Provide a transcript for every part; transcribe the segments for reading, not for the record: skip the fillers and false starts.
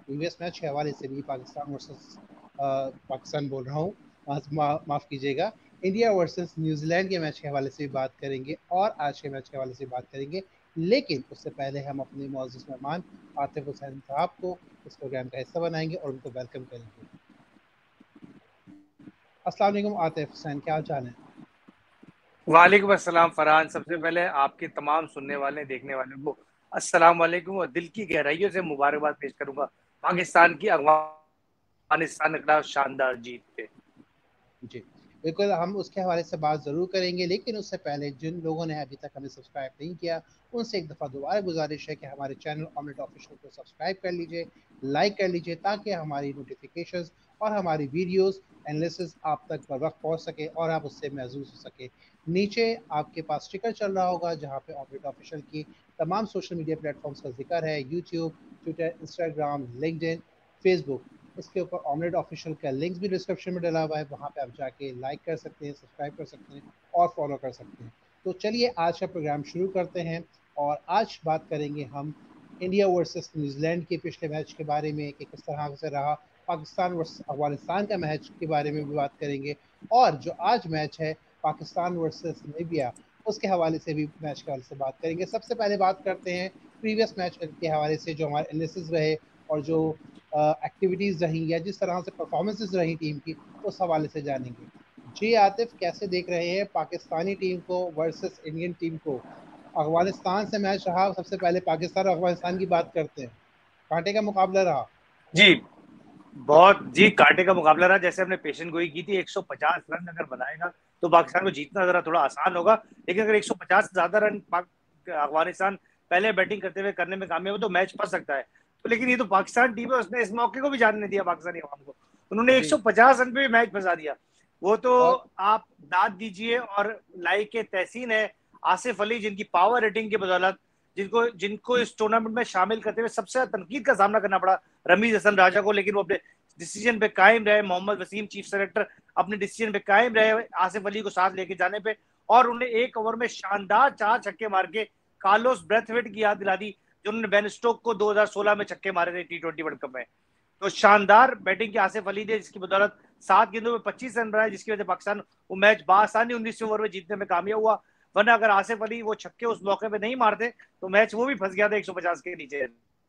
Previous match के हवाले से भी पाकिस्तान वर्सेस पाकिस्तान बोल रहा हूँ, माफ़ कीजिएगा, इंडिया वर्सेस न्यूजीलैंड के मैच के हवाले से भी बात करेंगे और आज के मैच के हवाले से भी बात करेंगे। लेकिन उससे पहले हम अपने मुअज़्ज़ज़ मेहमान आतिफ हुसैन साहब को इस प्रोग्राम का हिस्सा बनाएंगे और उनको वेलकम करेंगे। अस्सलाम वालेकुम आतिफ हुसैन, क्या हाल चाल है? वालेकुम अस्सलाम फरहान। सबसे पहले आपके तमाम सुनने वाले देखने वालों को अस्सलाम वालेकुम और दिल की गहराइयों से मुबारकबाद पेश करूंगा पाकिस्तान की अफगानिस्तान के खिलाफ शानदार जीत पे। जी, बिल्कुल हम उसके हवाले से बात ज़रूर करेंगे, लेकिन उससे पहले जिन लोगों ने अभी तक हमें सब्सक्राइब नहीं किया, उनसे एक दफ़ा दोबारा गुज़ारिश है कि हमारे चैनल ऑमलेट ऑफिशियल को सब्सक्राइब कर लीजिए, लाइक कर लीजिए, ताकि हमारी नोटिफिकेशंस और हमारी वीडियोस एनालिसिस आप तक बर वक्त पहुँच सके और आप उससे महसूस हो सके। नीचे आपके पास स्टिकर चल रहा होगा जहाँ पे ऑमलेट ऑफिशियल की तमाम सोशल मीडिया प्लेटफॉर्म्स का जिक्र है, YouTube, Twitter, Instagram, LinkedIn, Facebook. इसके ऊपर ऑमलेट ऑफिशियल का लिंक भी डिस्क्रिप्शन में डला हुआ है, वहाँ पे आप जाके लाइक कर सकते हैं, सब्सक्राइब कर सकते हैं और फॉलो कर सकते हैं। तो चलिए आज का प्रोग्राम शुरू करते हैं और आज बात करेंगे हम इंडिया वर्सेस न्यूजीलैंड के पिछले मैच के बारे में कि किस तरह से रहा, पाकिस्तान वर्सेस अफगानिस्तान का मैच के बारे में भी बात करेंगे और जो आज मैच है पाकिस्तान वर्सेस लीबिया, उसके हवाले से भी मैच के हवाले से बात करेंगे। सबसे पहले बात करते हैं प्रीवियस मैच के हवाले से, जो हमारे एनालिसिस रहे और जो एक्टिविटीज़ रही या जिस तरह से परफॉर्मेंसेस रही टीम की, उस हवाले से जानेंगे। जी आतिफ, कैसे देख रहे हैं पाकिस्तानी टीम को वर्सेस इंडियन टीम को? अफगानिस्तान से मैच रहा, सबसे पहले पाकिस्तान और अफगानिस्तान की बात करते हैं। कांटे का मुकाबला रहा। जी, बहुत जी कांटे का मुकाबला रहा। जैसे हमने पेशन गोई की थी, 150 रन अगर बनाएगा तो पाकिस्तान को जीतना जरा थोड़ा आसान होगा, लेकिन अगर 150 से ज्यादा रन अफगानिस्तान पहले बैटिंग करते हुए करने में कामयाब हो तो मैच फंस सकता है। तो लेकिन ये तो पाकिस्तान टीम है, उसने इस मौके को भी जानने दिया पाकिस्तानी अवाम को। उन्होंने जी। 150 रन पे भी मैच फंसा दिया। वो तो और आप दाद दीजिए और लाइक के तहसीन है आसिफ अली, जिनकी पावर रेटिंग की बदौलत जिनको जिनको इस टूर्नामेंट में शामिल करते हुए सबसे ज्यादा तनकीद का सामना करना पड़ा रमीज हसन राजा को, लेकिन वो अपने डिसीजन पे कायम रहे। मोहम्मद वसीम चीफ सेलेक्टर अपने डिसीजन पे कायम रहे आसिफ अली को साथ लेके जाने पे, और उन्हें एक ओवर में शानदार 4 छक्के मार के कार्लोस ब्रेथवेट की याद दिला दी, जो उन्होंने बेन स्टोक को 2016 में छक्के मारे थे T20 वर्ल्ड कप में। तो शानदार बैटिंग की आसिफ अली ने, जिसकी बदौलत 7 गेंदों में 25 रन बनाए, जिसकी वजह से पाकिस्तान वो मैच बासानी 19वें ओवर में जीतने में कामयाब हुआ। वरना अगर आसिफ अली वो छक्के उस मौके पे नहीं मारते तो मैच वो भी फंस गया था 150 के नीचे।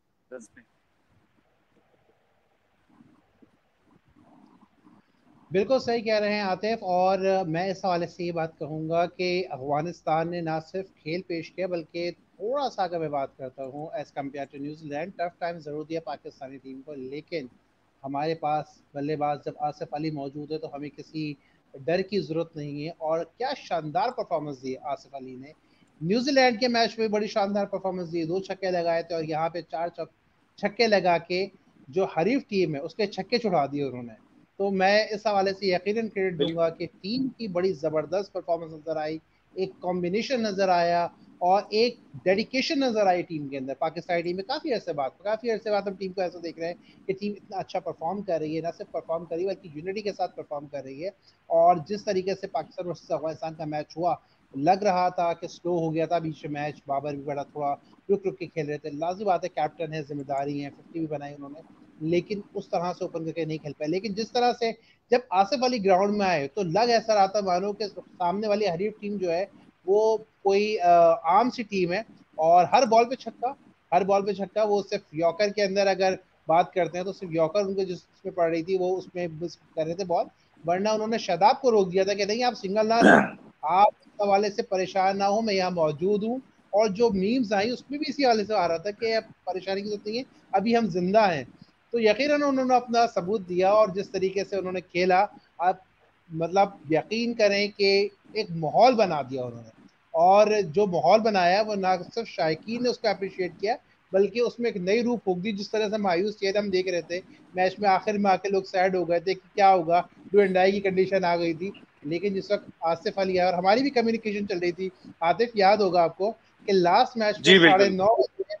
बिल्कुल सही कह रहे हैं आतिफ, और मैं इस हवाले से ये बात कहूँगा कि अफगानिस्तान ने ना सिर्फ खेल पेश किया, बल्कि थोड़ा सा अगर मैं बात करता हूँ as compare to New Zealand, tough time ज़रूर दिया पाकिस्तानी टीम को, लेकिन हमारे पास बल्लेबाज जब आसिफ अली मौजूद है तो हमें किसी डर की ज़रूरत नहीं है। और क्या शानदार परफॉर्मेंस दी आसिफ अली ने। न्यूजीलैंड के मैच में बड़ी शानदार परफॉर्मेंस दी, 2 छक्के लगाए थे और यहाँ पे 4 छक्के लगा के जो हरीफ टीम है उसके छक्के छुड़ा दिए उन्होंने। तो मैं इस हवाले से यकीनन क्रेडिट दूंगा कि टीम की बड़ी ज़बरदस्त परफॉर्मेंस नज़र आई, एक कॉम्बिनेशन नज़र आया और एक डेडिकेशन नज़र आई टीम के अंदर। पाकिस्तानी टीम में काफ़ी अरसे बाद हम टीम को ऐसा देख रहे हैं कि टीम इतना अच्छा परफॉर्म कर रही है, ना सिर्फ परफॉर्म कर रही है बल्कि यूनिटी के साथ परफॉर्म कर रही है। और जिस तरीके से पाकिस्तान वर्सेस अफगानिस्तान का मैच हुआ, लग रहा था कि स्लो हो गया था बीच में मैच, बाबर भी बड़ा थोड़ा रुक रुक के खेल रहे थे। लाजिम बात है, कैप्टन है, जिम्मेदारी है, 50 भी बनाई उन्होंने, लेकिन उस तरह से ओपन करके नहीं खेल पाए। लेकिन जिस तरह से जब आसिफ अली ग्राउंड में आए तो लग ऐसा रहा था मानो कि सामने वाली हरीफ टीम जो है वो कोई आम सी टीम है, और हर बॉल पे छक्का, हर बॉल पे छक्का। वो सिर्फ यॉर्कर के अंदर अगर बात करते हैं तो सिर्फ यॉर्कर उनको जिसमें पड़ रही थी वो उसमें मिस कर रहे थे बॉल, वरना उन्होंने शादाब को रोक दिया था कि नहीं आप सिंगल ना लें, आप इस हवाले से परेशान ना हो, मैं यहाँ मौजूद हूँ। और जो मीम्स आई उसमें भी इसी हवाले से आ रहा था कि अब परेशानी की जरूरत नहीं है, अभी हम जिंदा हैं। तो यकीनन उन्होंने अपना सबूत दिया और जिस तरीके से उन्होंने खेला, आप मतलब यकीन करें कि एक माहौल बना दिया उन्होंने। और जो माहौल बनाया वो ना सिर्फ शायकीन ने उसको अप्रिशिएट किया, बल्कि उसमें एक नई रूह फूक दी। जिस तरह से मायूस चेहरे हम देख रहे थे मैच में, आखिर में आके लोग सैड हो गए थे कि क्या होगा, डू एंड डाई की कंडीशन आ गई थी। लेकिन जिस वक्त आसिफ अली और हमारी भी कम्युनिकेशन चल रही थी, आतिफ याद होगा आपको कि लास्ट मैच में जी साढ़े बिल्कुल। नौ बजे,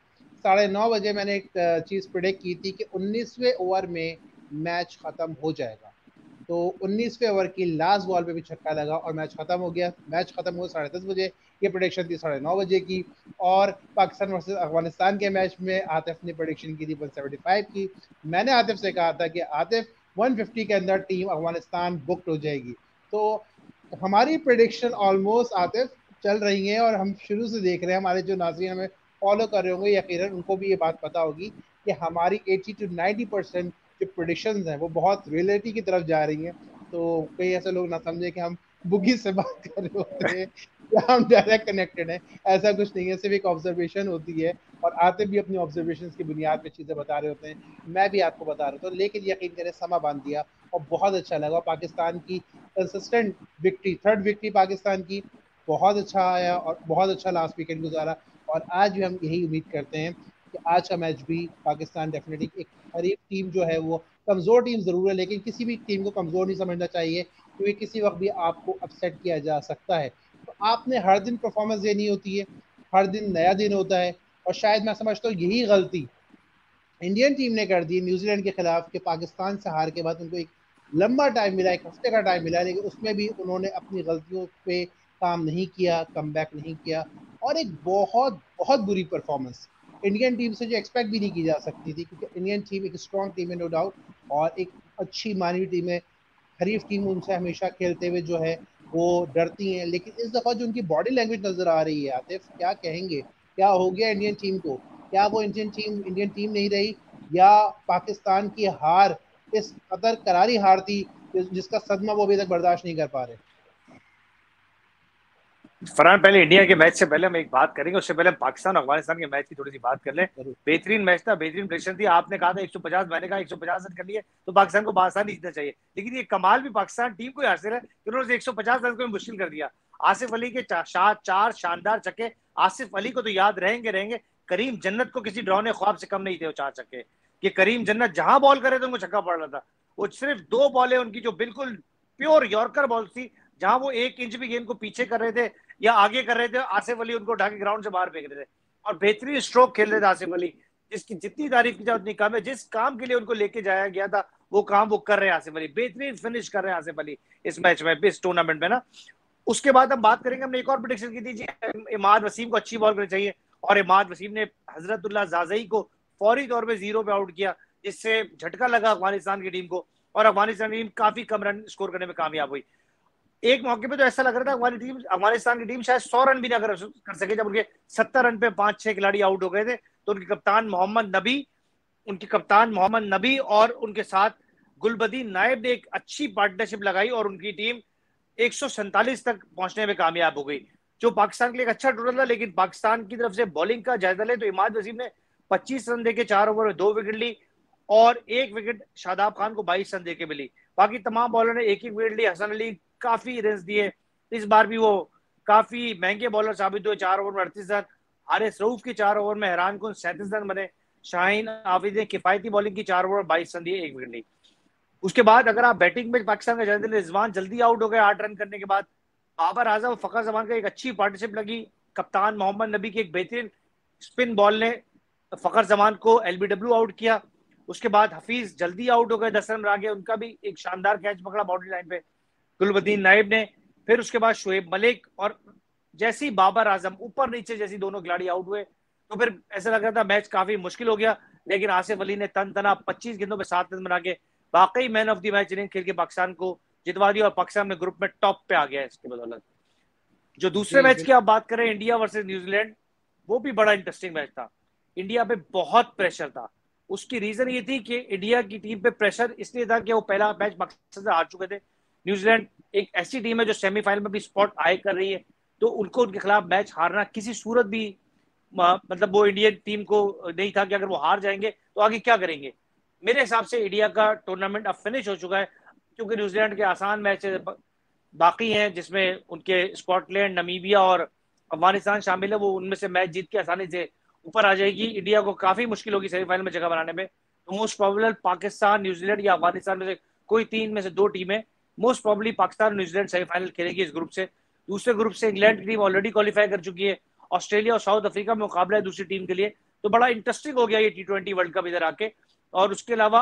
9:30 मैंने एक चीज़ प्रिडिक्ट की थी कि 19वें ओवर में मैच खत्म हो जाएगा। तो 19वें ओवर की लास्ट बॉल पे भी छक्का लगा और मैच खत्म हो गया। मैच खत्म हुआ 10:30 बजे, ये प्रेडिक्शन थी 9:30 की। और पाकिस्तान वर्सेस अफगानिस्तान के मैच में आतिफ ने प्रेडिक्शन की थी 175 की। मैंने आतिफ से कहा था कि आतिफ 150 के अंदर टीम अफगानिस्तान बुक्ड हो जाएगी। तो हमारी प्रेडिक्शन ऑलमोस्ट आतिफ चल रही है और हम शुरू से देख रहे हैं, हमारे जो नाज़रीन हमें फॉलो कर रहे होंगे यकीनन उनको भी ये बात पता होगी कि हमारी 80 to 90% जो प्रेडिक्शंस हैं वो बहुत रियलिटी की तरफ जा रही हैं। तो कई ऐसे लोग ना समझे कि हम बुगी से बात कर रहे होते हैं या हम डायरेक्ट कनेक्टेड हैं, ऐसा कुछ नहीं है, सिर्फ एक ऑब्जर्वेशन होती है और आते भी अपनी ऑब्जर्वेशंस की बुनियाद पे चीज़ें बता रहे होते हैं, मैं भी आपको बता रहा था। लेकिन यकीन करें समा बांध दिया और बहुत अच्छा लगा। पाकिस्तान की consistent victory, third victory Pakistan की, बहुत अच्छा आया और बहुत अच्छा लास्ट वीकेंड गुजारा। और आज भी हम यही उम्मीद करते हैं कि आज का मैच भी पाकिस्तान डेफिनेटली, एक हरीफ टीम जो है वो कमज़ोर टीम ज़रूर है लेकिन किसी भी टीम को कमज़ोर नहीं समझना चाहिए क्योंकि किसी वक्त भी आपको अपसेट किया जा सकता है। तो आपने हर दिन परफॉर्मेंस देनी होती है, हर दिन नया दिन होता है। और शायद मैं समझता हूँ यही गलती इंडियन टीम ने कर दी न्यूजीलैंड के खिलाफ कि पाकिस्तान से हार के बाद उनको एक लंबा टाइम मिला, एक हफ्ते का टाइम मिला, लेकिन उसमें भी उन्होंने अपनी गलतियों पे काम नहीं किया, कम बैक नहीं किया और एक बहुत बहुत बुरी परफॉर्मेंस इंडियन टीम से जो एक्सपेक्ट भी नहीं की जा सकती थी क्योंकि इंडियन टीम एक स्ट्रॉन्ग टीम है नो डाउट और एक अच्छी मानवी टीम है। हरीफ टीम उनसे हमेशा खेलते हुए जो है वो डरती हैं, लेकिन इस दफ़ा जो उनकी बॉडी लैंग्वेज नज़र आ रही है आतिफ, क्या कहेंगे, क्या हो गया इंडियन टीम को? क्या वो इंडियन टीम नहीं रही या पाकिस्तान की हार इस कदर करारी हार थी जिसका सदमा वो अभी तक बर्दाश्त नहीं कर पा रहे? फरहान, पहले इंडिया के मैच से पहले हम एक बात करेंगे, उससे पहले हम पाकिस्तान और अफगानिस्तान के मैच की थोड़ी सी बात कर लें। बेहतरीन मैच था, बेहतरीन प्रेडिक्शन थी। आपने कहा था 150, मैंने कहा 150 रन कर लिए तो पाकिस्तान को आसानी जीतना चाहिए, लेकिन ये कमाल भी पाकिस्तान टीम को हासिल है कि उन्होंने 150 रन को मुश्किल कर दिया। आसिफ अली के चार शानदार छक्के, आसिफ अली को तो याद रहेंगे रहेंगे। करीम जन्नत को किसी डरावने ख्वाब से कम नहीं थे वो 4 छक्के, कि करीम जन्नत जहां बॉल करे तो उनको छक्का पड़ रहा था। वो सिर्फ 2 बॉलें उनकी जो बिल्कुल प्योर यॉर्कर बॉल थी, जहां वो 1 इंच भी गेंद को पीछे कर रहे थे या आगे कर रहे थे, आसिफ अली उनको उठा के ग्राउंड से बाहर फेंक रहे थे और बेहतरीन स्ट्रोक खेल रहे थे आसिफ अली, जिसकी जितनी तारीफ की जाए उतनी कम है। जिस काम के लिए उनको लेके जाया गया था वो काम वो कर रहे हैं आसिफ अली, बेहतरीन फिनिश कर रहे हैं आसिफ अली इस मैच में, इस टूर्नामेंट में ना। उसके बाद हम बात करेंगे, हमने एक और प्रेडिक्शन की थी जी, इमाद वसीम को अच्छी बॉल करनी चाहिए और इमाद वसीम ने हजरतुल्लाह जाजई को फौरी तौर पर 0 पे आउट किया, जिससे झटका लगा अफगानिस्तान की टीम को और अफगानिस्तान की टीम काफी कम रन स्कोर करने में कामयाब हुई। एक मौके पे तो ऐसा लग रहा था हमारी टीम, अफगानिस्तान की टीम शायद 100 रन भी ना कर सके, जब उनके 70 रन पे 5-6 खिलाड़ी आउट हो गए थे। तो उनके कप्तान मोहम्मद नबी और उनके साथ गुलबदीन नायब ने एक अच्छी पार्टनरशिप लगाई और उनकी टीम 147 तक पहुंचने में कामयाब हो गई, जो पाकिस्तान के लिए एक अच्छा टोटल था। लेकिन पाकिस्तान की तरफ से बॉलिंग का जायजा ले तो इमाद वसीम ने 25 रन देके 4 ओवर में 2 विकेट ली और 1 विकेट शादाब खान को 22 रन देके मिली। बाकी तमाम बॉलर ने 1-1 विकेट ली। हसन अली काफी रन दिए, इस बार भी वो काफी महंगे बॉलर साबित हुए। 4 ओवर में 38 रन, हारिस रऊफ के 4 ओवर में हैरान कुन 37 रन बने। शाहीन आफिद ने किफायती बॉलिंग की, 4 ओवर 22 रन दिए, 1 विकेट ली। उसके बाद अगर आप बैटिंग में पाकिस्तान का जायजा, रिजवान जल्दी आउट हो गए 8 रन करने के बाद। बाबर आजम फखर जमान का एक अच्छी पार्टनरशिप लगी, कप्तान मोहम्मद नबी की एक बेहतरीन स्पिन बॉल ने फखर जमान को एलबीडब्ल्यू आउट किया। उसके बाद हफीज जल्दी आउट हो गए 10 रन आगे, उनका भी एक शानदार कैच पकड़ा बाउंड्री लाइन पे गुलबदीन नायब ने। फिर उसके बाद शोएब मलिक और जैसे ही बाबर आजम ऊपर नीचे जैसी दोनों खिलाड़ी आउट हुए तो फिर ऐसा लग रहा था मैच काफी मुश्किल हो गया। लेकिन आसिफ अली ने तन तना 25 गेंदों में 7 रन बना के वाकई man of the match inning खेल के पाकिस्तान को जितवा दिया और पाकिस्तान में ग्रुप में टॉप पे आ गया इसके बदौलत। जो दूसरे मैच की आप बात करें, इंडिया वर्सेस न्यूजीलैंड, वो भी बड़ा इंटरेस्टिंग मैच था। इंडिया पे बहुत प्रेशर था। उसकी रीजन ये थी कि इंडिया की टीम पे प्रेशर इसलिए था कि वो पहला मैच पाकिस्तान से हार चुके थे। न्यूजीलैंड एक ऐसी टीम है जो सेमीफाइनल में भी स्पॉट आए कर रही है, तो उनको उनके खिलाफ मैच हारना किसी सूरत भी मतलब वो इंडियन टीम को नहीं था कि अगर वो हार जाएंगे तो आगे क्या करेंगे। मेरे हिसाब से इंडिया का टूर्नामेंट अब फिनिश हो चुका है, क्योंकि न्यूजीलैंड के आसान मैच बाकी हैं जिसमें उनके स्कॉटलैंड, नमीबिया और अफगानिस्तान शामिल है। वो उनमें से मैच जीत के आसानी से ऊपर आ जाएगी। इंडिया को काफी मुश्किल होगी सेमीफाइनल में जगह बनाने में। तो मोस्ट प्रोबेबल पाकिस्तान, न्यूजीलैंड या अफगानिस्तान में से कोई 3 में से 2 टीमें, मोस्ट प्रोबेबली पाकिस्तान और न्यूजीलैंड सेमीफाइनल खेलेगी इस ग्रुप से। दूसरे ग्रुप से इंग्लैंड की टीम ऑलरेडी क्वालिफाई कर चुकी है। ऑस्ट्रेलिया और साउथ अफ्रीका में मुकाबला है दूसरी टीम के लिए। तो बड़ा इंटरेस्टिंग हो गया ये T20 वर्ल्ड कप इधर आके। और उसके अलावा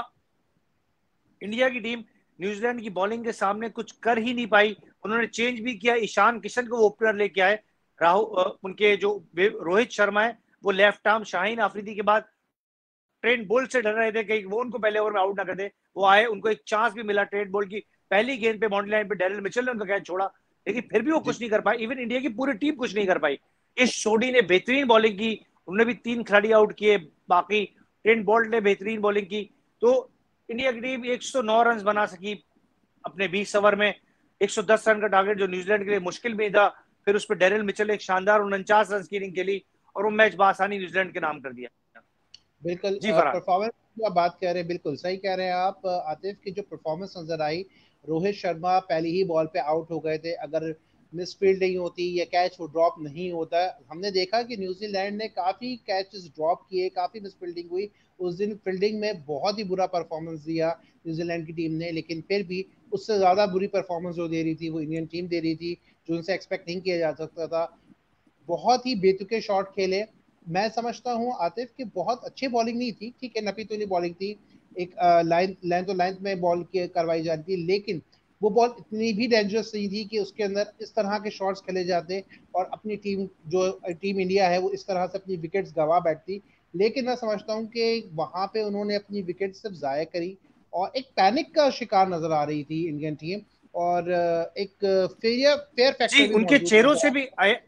इंडिया की टीम न्यूजीलैंड की बॉलिंग के सामने कुछ कर ही नहीं पाई। उन्होंने चेंज भी किया, ईशान किशन को ओपनर लेके आए, राहुल उनके जो रोहित शर्मा है वो लेफ्ट आर्म, शाहीन अफरीदी के बाद ट्रेंट बोल्ट से डर रहे थे कहीं वो उनको पहले ओवर में आउट ना कर दे। वो आए, उनको एक चांस भी मिला ट्रेंट बोल्ट की पहली गेंद पे बाउंड्री लाइन पे डेरिल मिचेल ने उनका कैच छोड़ा, लेकिन फिर भी वो कुछ नहीं कर पाए। इवन इंडिया की पूरी टीम कुछ नहीं कर पाई। इस सोडी ने बेहतरीन बॉलिंग की, उन्होंने भी 3 खिलाड़ी आउट किए, बाकी ट्रेंट बोल्ट ने बेहतरीन बॉलिंग की। तो इंडिया की टीम 109 रन बना सकी अपने 20 ओवर में। 110 रन का टारगेट जो न्यूजीलैंड के लिए मुश्किल भी था, फिर उस पर डेरिल मिचेल एक शानदार 49 रन की इनिंग खेली और वो मैच बासानी न्यूजीलैंड के नाम कर दिया। बिल्कुल जी फरहान। परफॉर्मेंस की आप बात कर रहे हैं, बिल्कुल सही कह रहे हैं आप आतिफ की जो परफॉर्मेंस नजर आई। रोहित शर्मा पहली ही बॉल पे आउट हो गए थे, अगर मिस फील्डिंग होती या कैच वो ड्रॉप नहीं होता। हमने देखा कि न्यूजीलैंड ने काफी कैचेस ड्रॉप किए, काफी मिस फील्डिंग हुई उस दिन। फील्डिंग में बहुत ही बुरा परफॉर्मेंस दिया न्यूजीलैंड की टीम ने, लेकिन फिर भी उससे ज्यादा बुरी परफॉर्मेंस जो दे रही थी वो इंडियन टीम दे रही थी, जो उनसे एक्सपेक्ट नहीं किया जा सकता था। बहुत ही बेतुके शॉट खेले। मैं समझता हूँ आतिफ की बहुत अच्छी बॉलिंग नहीं थी, ठीक है, नपी तुली बॉलिंग थी, एक लाइन लेंथ लेंथ में बॉल की करवाई जाती थी, लेकिन वो बॉल इतनी भी डेंजरस नहीं थी कि उसके अंदर इस तरह के शॉट्स खेले जाते और अपनी टीम जो टीम इंडिया है वो इस तरह से अपनी विकेट्स गवा बैठती। लेकिन मैं समझता हूँ कि वहां पे उन्होंने अपनी विकेट सिर्फ जाया करी और एक पैनिक का शिकार नजर आ रही थी इंडियन टीम, और एक फेयर फैक्टर जी भी उनके मौजूद चेहरों नजर से आ भी आए।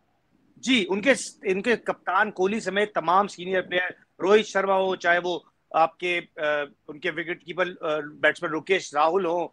जी उनके इनके कप्तान कोहली समेत तमाम सीनियर प्लेयर, रोहित शर्मा हो, चाहे वो आपके उनके विकेट कीपर बैट्समैन रुकेश राहुल हो,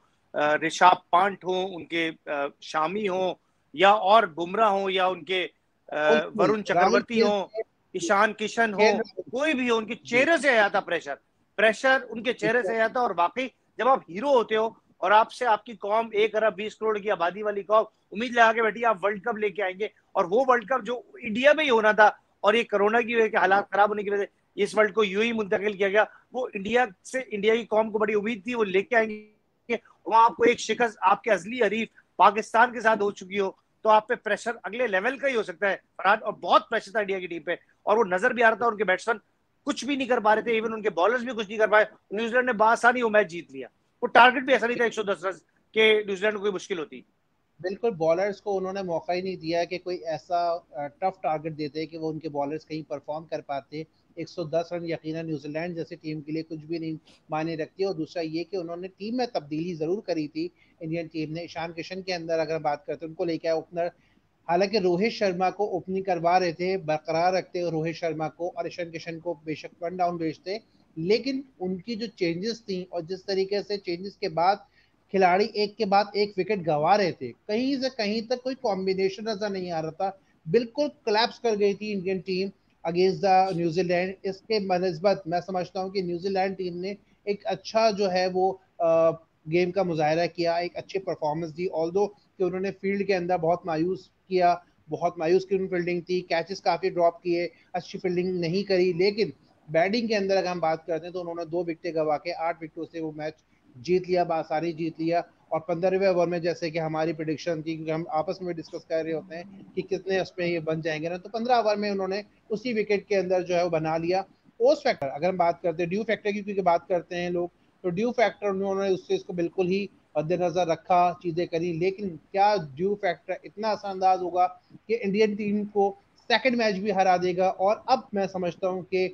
ऋषभ पंत हो, उनके शामी हो, या और बुमराह हो, या उनके बिल्कुल वरुण राहुल चक्रवर्ती खेल हो, ईशान किशन हो, कोई भी हो, उनके जी चेहरे से आया था प्रेशर। प्रेशर उनके चेहरे से आया था। और वाकई जब आप हीरो होते हो और आपसे आपकी कौम 1 अरब 20 करोड़ की आबादी वाली कौम उम्मीद लगा के बैठी आप वर्ल्ड कप लेके आएंगे, और वो वर्ल्ड कप जो इंडिया में ही होना था और ये कोरोना की वजह के हालात खराब होने की वजह से इस वर्ल्ड को यूं ही मुंतकिल किया गया, वो इंडिया से इंडिया की कौम को बड़ी उम्मीद थी वो लेके आएंगे, वहां आपको एक शिकस्त आपके असली हरीफ पाकिस्तान के साथ हो चुकी हो, तो आप पे प्रेशर अगले लेवल का ही हो सकता है फरहाद। और बहुत प्रेशर था इंडिया की टीम पे, और वो नजर भी आ रहा था। उनके बैट्समैन कुछ भी नहीं कर पा रहे थे, इवन उनके बॉलर्स भी कुछ नहीं कर पाए। न्यूजीलैंड ने बासानी वो मैच जीत लिया। वो टारगेट भी ऐसा नहीं था 110 रन के न्यूजीलैंड को कोई मुश्किल होती। बिल्कुल बॉलर्स को उन्होंने मौका ही नहीं दिया कि कोई ऐसा टफ टारगेट देते कि वो उनके बॉलर्स कहीं परफॉर्म कर पाते। 110 रन यकीनन न्यूजीलैंड जैसी टीम के लिए कुछ भी नहीं मायने रखती। और दूसरा ये कि उन्होंने टीम में तब्दीली जरूर करी थी इंडियन टीम ने। ईशान किशन के अंदर अगर बात करते हैं, उनको लेके आए ओपनर, हालांकि रोहित शर्मा को ओपनिंग करवा रहे थे, बरकरार रखते रोहित शर्मा को और ईशान किशन को बेशक वन डाउन भेजते, लेकिन उनकी जो चेंजेस थी और जिस तरीके से चेंजेस के बाद खिलाड़ी एक के बाद एक विकेट गंवा रहे थे, कहीं से कहीं तक कोई कॉम्बिनेशन नजर नहीं आ रहा था। बिल्कुल कोलैप्स कर गई थी Indian team against the New Zealand. इसके बनस्बत मैं समझता हूं कि न्यूजीलैंड टीम ने एक अच्छा जो है वो गेम का मुजाहरा किया, एक अच्छी परफॉर्मेंस दी। ऑल्दो कि उन्होंने फील्ड के अंदर बहुत मायूस किया, बहुत मायूस की फील्डिंग थी, कैचेस काफी ड्रॉप किए, अच्छी फील्डिंग नहीं करी, लेकिन बैटिंग के अंदर अगर हम बात करते हैं तो उन्होंने 2 विकेटें गवा के 8 विकेटों से वो मैच जीत लिया, बासारी जीत लिया। और 15वें ओवर में जैसे कि हमारी प्रिडिक्शन थी, क्योंकि हम आपस में डिस्कस कर रहे होते हैं कि कितने उसमें ये बन जाएंगे ना, तो 15 ओवर में उन्होंने उसी विकेट के अंदर जो है वो बना लिया। पोस्ट फैक्टर अगर हम बात करते हैं, ड्यू फैक्टर की क्योंकि बात करते हैं लोग, तो ड्यू फैक्टर उन्होंने उससे इसको बिल्कुल ही मद्देनजर रखा, चीजें करी, लेकिन क्या ड्यू फैक्टर इतना असरअंदाज होगा कि इंडियन टीम को सेकंड मैच भी हरा देगा? और अब मैं समझता हूँ कि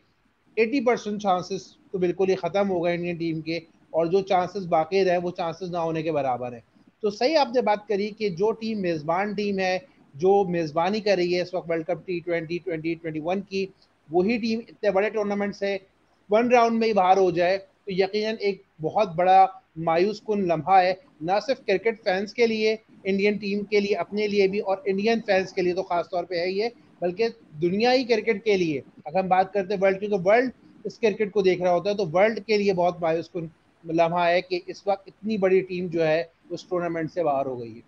80% चांसेस तो बिल्कुल ही खत्म हो गए इंडियन टीम के, और जो चांसेस बाकी रहे वो चांसेस ना होने के बराबर है। तो सही आपने बात करी कि जो टीम मेजबान टीम है, जो मेजबानी कर रही है इस वक्त वर्ल्ड कप T20 2021 की, वही टीम इतने बड़े टूर्नामेंट से वन राउंड में ही बाहर हो जाए तो यकीनन एक बहुत बड़ा मायूस कुन लम्हा है, ना सिर्फ क्रिकेट फैंस के लिए, इंडियन टीम के लिए अपने लिए भी, और इंडियन फैंस के लिए तो खासतौर पर है ये, बल्कि दुनियाई क्रिकेट के लिए। अगर हम बात करते हैं वर्ल्ड की, तो वर्ल्ड इस क्रिकेट को देख रहा होता है, तो वर्ल्ड के लिए बहुत मायूस कुन लम्हा है कि इस वक्त इतनी बड़ी टीम जो है उस टूर्नामेंट से बाहर हो गई है।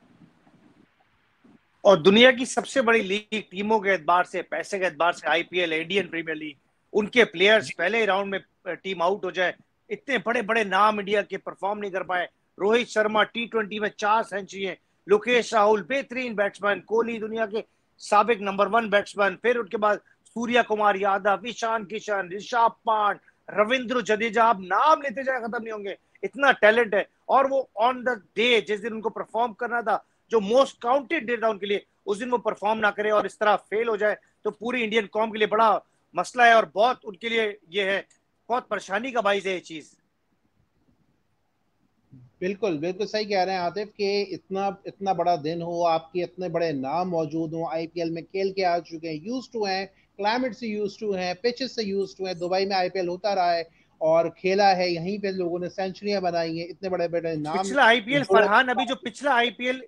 और दुनिया की सबसे बड़ी लीग टीमों के एतबार से, पैसे के एतबार से, आईपीएल, इंडियन प्रीमियर लीग, उनके प्लेयर्स पहले ही राउंड में टीम आउट हो जाए, इतने बड़े बड़े नाम इंडिया के परफॉर्म नहीं कर पाए। रोहित शर्मा T20 में 4 सेंचुरी है, लोकेश राहुल बेहतरीन बैट्समैन, कोहली दुनिया के साबिक नंबर 1 बैट्समैन, फिर उसके बाद सूर्या कुमार यादव, ईशान किशन, ऋषभ पंत, रविंद्र जडेजा, आप नाम लेते जाए खत्म नहीं होंगे, इतना टैलेंट है। और वो ऑन द डे जिस दिन उनको परफॉर्म करना था, जो मोस्ट काउंटेड डे था उनके लिए, उस दिन वो परफॉर्म ना करे और इस तरह फेल हो जाए तो पूरी इंडियन कौम के लिए बड़ा मसला है और बहुत उनके लिए ये है, बहुत परेशानी का बाइस है ये चीज। बिल्कुल बिल्कुल सही कह रहे हैं आतिफ कि इतना इतना बड़ा दिन हो, आपके इतने बड़े नाम मौजूद हो, आईपीएल में खेल के आ चुके हैं, यूज टू हैं, क्लाइमेट से यूज टू हैं, पिचेस से यूज टू हैं, दुबई में आईपीएल होता रहा है और खेला है, यहीं पे लोगों ने सेंचुरियां बनाई हैं, इतने बड़े बड़े नाम पिछला आईपीएल जुड़े। फरहान, अभी जो पिछला आईपीएल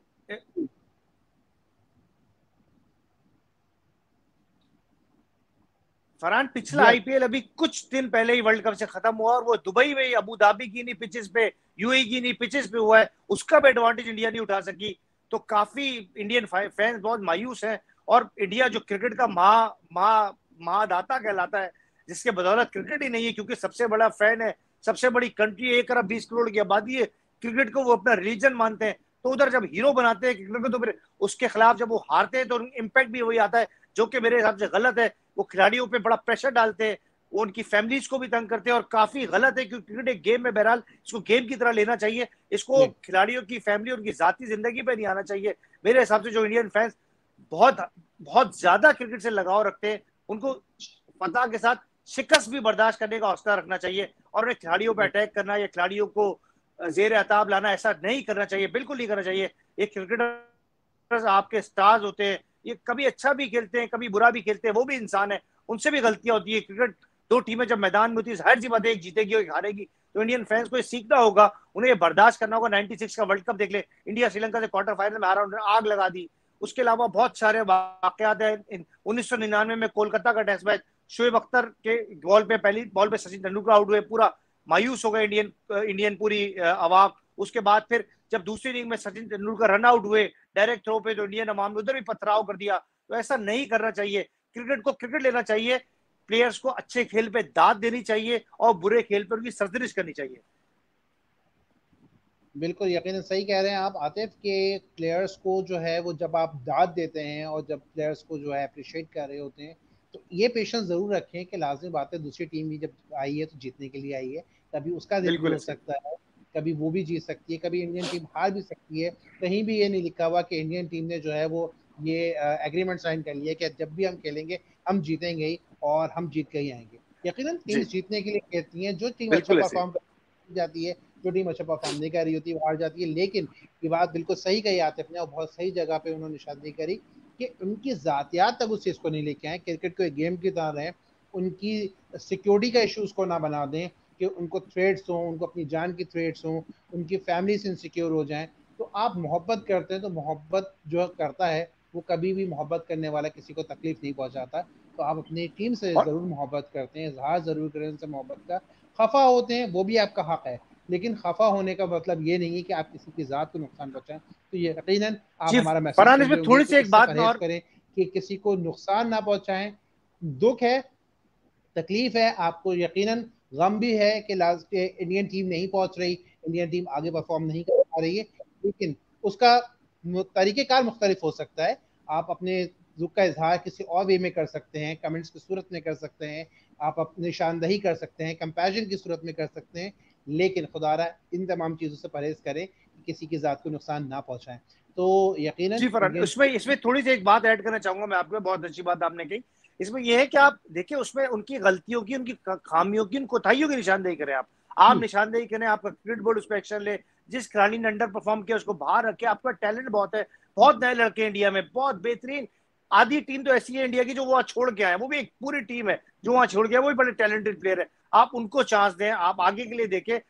फरहान, पिछला जी आईपीएल अभी कुछ दिन पहले ही वर्ल्ड कप से खत्म हुआ और वो दुबई में, अबू धाबी की नहीं पिचेस पे, यूएई की नहीं पिचेस पे हुआ है, उसका भी एडवांटेज इंडिया नहीं उठा सकी। तो काफी इंडियन फैंस बहुत मायूस हैं और इंडिया जो क्रिकेट का महादाता कहलाता है, जिसके बदौलत क्रिकेट ही नहीं है क्योंकि सबसे बड़ा फैन है, सबसे बड़ी कंट्री, 1 अरब 20 करोड़ की आबादी है, क्रिकेट को वो अपना रिलीजन मानते हैं। तो उधर जब हीरो बनाते हैं क्रिकेट को तो फिर उसके खिलाफ जब वो हारते हैं तो इम्पैक्ट भी वही आता है, जो कि मेरे हिसाब से गलत है। वो खिलाड़ियों पे बड़ा प्रेशर डालते हैं, वो उनकी फैमिलीज को भी तंग करते हैं और काफी गलत है क्योंकि क्रिकेट एक गेम में, बहरहाल इसको गेम की तरह लेना चाहिए, इसको जी खिलाड़ियों की फैमिली और उनकी जाती जिंदगी पे नहीं आना चाहिए। मेरे हिसाब से जो इंडियन फैंस बहुत बहुत ज्यादा क्रिकेट से लगाव रखते हैं, उनको फतह के साथ शिकस्त भी बर्दाश्त करने का हौसला रखना चाहिए और उन्हें खिलाड़ियों पर अटैक करना या खिलाड़ियों को जेर अताब लाना ऐसा नहीं करना चाहिए, बिल्कुल नहीं करना चाहिए। ये क्रिकेटर आपके स्टार्स होते हैं, ये कभी अच्छा भी खेलते हैं, कभी बुरा भी खेलते हैं, वो भी इंसान है, उनसे भी गलतियां होती है। क्रिकेट दो टीमें जब मैदान में होती है, जाहिर सी बात है एक जीतेगी और एक हारेगी, तो इंडियन फैंस को ये सीखना होगा, उन्हें ये बर्दाश्त करना होगा। 96 का वर्ल्ड कप देख ले, इंडिया श्रीलंका से क्वार्टर फाइनल में हारा, उन्होंने आग लगा दी। उसके अलावा बहुत सारे वाकयात है। 1999 में कोलकाता का टेस्ट मैच, शोएब अख्तर के बॉल पे, पहली बॉल पे सचिन तेंदुलकर आउट हुए, पूरा मायूस हो गए इंडियन इंडियन पूरी अवाम। उसके बाद फिर जब दूसरी इनिंग में सचिन तेंदुलकर रन आउट हुए डायरेक्ट थ्रो पे, तो इंडियन अवाम ने उधर भी पथराव कर दिया। तो ऐसा नहीं करना चाहिए, क्रिकेट को क्रिकेट लेना चाहिए, प्लेयर्स को अच्छे खेल पे दाद देनी चाहिए और बुरे खेल पर उनकी सरजरिश करनी चाहिए। बिल्कुल यकीनन सही कह रहे हैं आप आतिफ के प्लेयर्स को जो है वो जब आप दाद देते हैं और जब प्लेयर्स को जो है अप्रिशिएट कर रहे होते हैं तो ये पेशेंस ज़रूर रखें कि लाजमी बात है दूसरी टीम भी जब आई है तो जीतने के लिए आई है, कभी उसका दिल भी बिल्कुल हो ऐसे। सकता है, कभी वो भी जीत सकती है, कभी इंडियन टीम हार भी सकती है। कहीं भी ये नहीं लिखा हुआ कि इंडियन टीम ने जो है वो ये एग्रीमेंट साइन कर लिया कि जब भी हम खेलेंगे हम जीतेंगे ही और हम जीत के ही आएंगे। यकीनन जी, टीम्स जीतने के लिए कहती हैं, जो टीम अच्छा बिल्कुल ऐसे। परफॉर्म कर जाती है, जो टीम अच्छा परफॉर्म नहीं कर रही होती वो हार जाती है। लेकिन ये बात बिल्कुल सही कही आतिफ ने और बहुत सही जगह पे उन्होंने निशानदेही करी कि उनकी ज़ातियात तक उस चीज़ को नहीं लेके आए, क्रिकेट को एक गेम की तरह रहें, उनकी सिक्योरिटी का इशू उसको ना बना दें कि उनको थ्रेट्स हों, उनको अपनी जान की थ्रेट्स हों, उनकी फैमिली से इनसिक्योर हो जाएं। तो आप मोहब्बत करते हैं तो मोहब्बत जो करता है वो कभी भी मोहब्बत करने वाला किसी को तकलीफ नहीं पहुंचाता। तो आप अपनी टीम से और ज़रूर मोहब्बत करते हैं, इजहार ज़रूर करें उनसे मोहब्बत का। खफा होते हैं वो भी आपका हक है, लेकिन खफा होने का मतलब ये नहीं है कि आप किसी की ज़ात को नुकसान पहुंचाएं। तो ये यकीनन आप जी हमारा मैसेज फरहान, सुन इसमें रहे होंगे थोड़ी कि सी एक इससे बात में परहेज और, करें कि किसी को नुकसान ना पहुंचाएं। दुख है, तकलीफ है, आपको यकीनन गम भी है कि लास्ट इंडियन टीम नहीं पहुंच रही, इंडियन टीम आगे परफॉर्म नहीं कर पा रही है, लेकिन उसका तरीक़ेकार मुख्तलिफ हो सकता है। आप अपने दुख का इजहार किसी और वे में कर सकते हैं, कमेंट्स की सूरत में कर सकते हैं, आप अपनी निशानदही कर सकते हैं, कंपैरिजन की सूरत में कर सकते हैं, लेकिन खुदारा इन तमाम चीज़ों से परहेज करें कि किसी की ज़ात को नुकसान ना पहुंचाएं। तो यकीनन जी फरहान, इंडियन उसमें इसमें थोड़ी सी एक बात ऐड करना चाहूंगा मैं आपको, बहुत अच्छी बात आपने कही। इसमें यह है कि आप देखिए उसमें उनकी गलतियों की, उनकी खामियों की, उन कोताहियों की निशानदेही करें, आप निशानदेही करें, आपका क्रिकेट बोर्ड उस पर एक्शन ले, जिस खिलाड़ी ने अंडर परफॉर्म किया उसको बाहर रखे। आपका टैलेंट बहुत है, बहुत नए लड़के इंडिया में, बहुत बेहतरीन। आधी टीम तो ऐसी है इंडिया की जो वहां छोड़ के आए, वो भी एक पूरी टीम है जो वहां छोड़ गया, वो भी बड़े टैलेंटेड प्लेयर है। आप उनको चांस दें, आप आगे के लिए देखें।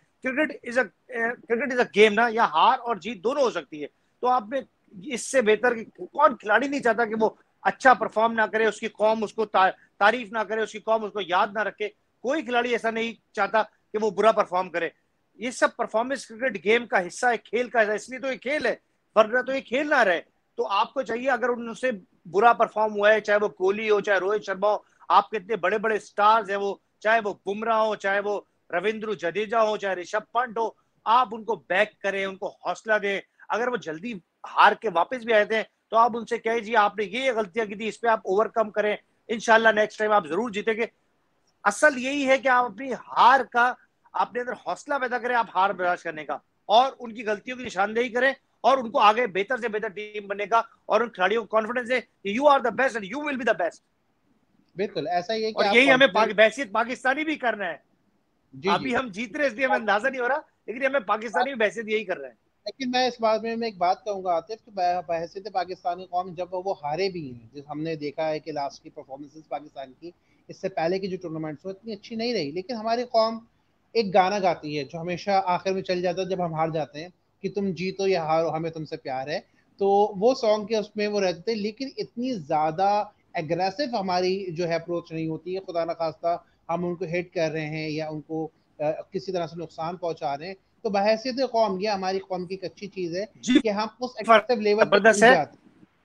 क्रिकेट इज अ गेम ना, या हार और जीत दोनों हो सकती है। तो आपने इससे बेहतर कि कौन खिलाड़ी नहीं चाहता कि वो अच्छा परफॉर्म ना करे, उसकी कौम उसको तारीफ ना करे, उसकी कौम उसको याद ना रखे। कोई खिलाड़ी ऐसा नहीं चाहता कि वो बुरा परफॉर्म करे। ये सब परफॉर्मेंस क्रिकेट गेम का हिस्सा है, खेल का हिस्सा, इसलिए तो ये खेल है, वरना तो ये खेल ना रहे। तो आपको चाहिए, अगर उनसे बुरा परफॉर्म हुआ है, चाहे वो कोहली हो, चाहे रोहित शर्मा हो, आपके इतने बड़े बड़े स्टार्स हैं, वो चाहे वो बुमराह हो, चाहे वो रविंद्र जडेजा हो, चाहे ऋषभ पंत हो, आप उनको बैक करें, उनको हौसला दें। अगर वो जल्दी हार के वापस भी आए थे तो आप उनसे कहे जी आपने ये गलतियां की थी, इस पे आप ओवरकम करें, इंशाल्लाह नेक्स्ट टाइम आप जरूर जीतेंगे। असल यही है कि आप अपनी हार का, अपने अंदर हौसला पैदा करें, आप हार बर्दाश्त करने का, और उनकी गलतियों की निशानदेही करें और उनको आगे बेहतर से बेहतर टीम बनने का और उन खिलाड़ियों को कॉन्फिडेंस है कि you are the best and you will be the best. बिल्कुल ऐसा ही है कि और आप यही हमें कॉन्फिडेंस। बहसीत पाकिस्तानी भी करना है। जी जी। अभी हम जीत रहे इसलिए हमें अंदाजा नहीं हो रहा, लेकिन हमें पाकिस्तानी भी बहसीत यही कर रहे हैं। लेकिन मैं इस बात में मैं एक बात कहूंगा आतिफ कि बहैसियत पाकिस्तानी कौम जब वो हारे भी हैं, जिस हमने देखा है कि लास्ट की परफॉर्मेंसेस पाकिस्तान की इससे पहले की जो टूर्नामेंट्स वो इतनी अच्छी नहीं रही, लेकिन हमारी कौम एक गाना गाती है जो हमेशा आखिर में चल जाता है जब हम हार जाते हैं, कि तुम जीतो या हारो हमें तुमसे प्यार है। तो वो सॉन्ग के उसमें वो रहते थे, लेकिन इतनी ज़्यादा एग्रेसिव हमारी जो है अप्रोच नहीं होती है, खुदा न खास्ता हम उनको हिट कर रहे हैं या उनको किसी तरह से नुकसान पहुंचा रहे हैं। तो बहैसियत कौम ये हमारी कौम की एक अच्छी चीज़ है जी कि हम उस एग्रेसिव लेवल पे जबरदस्त कूद है। जाते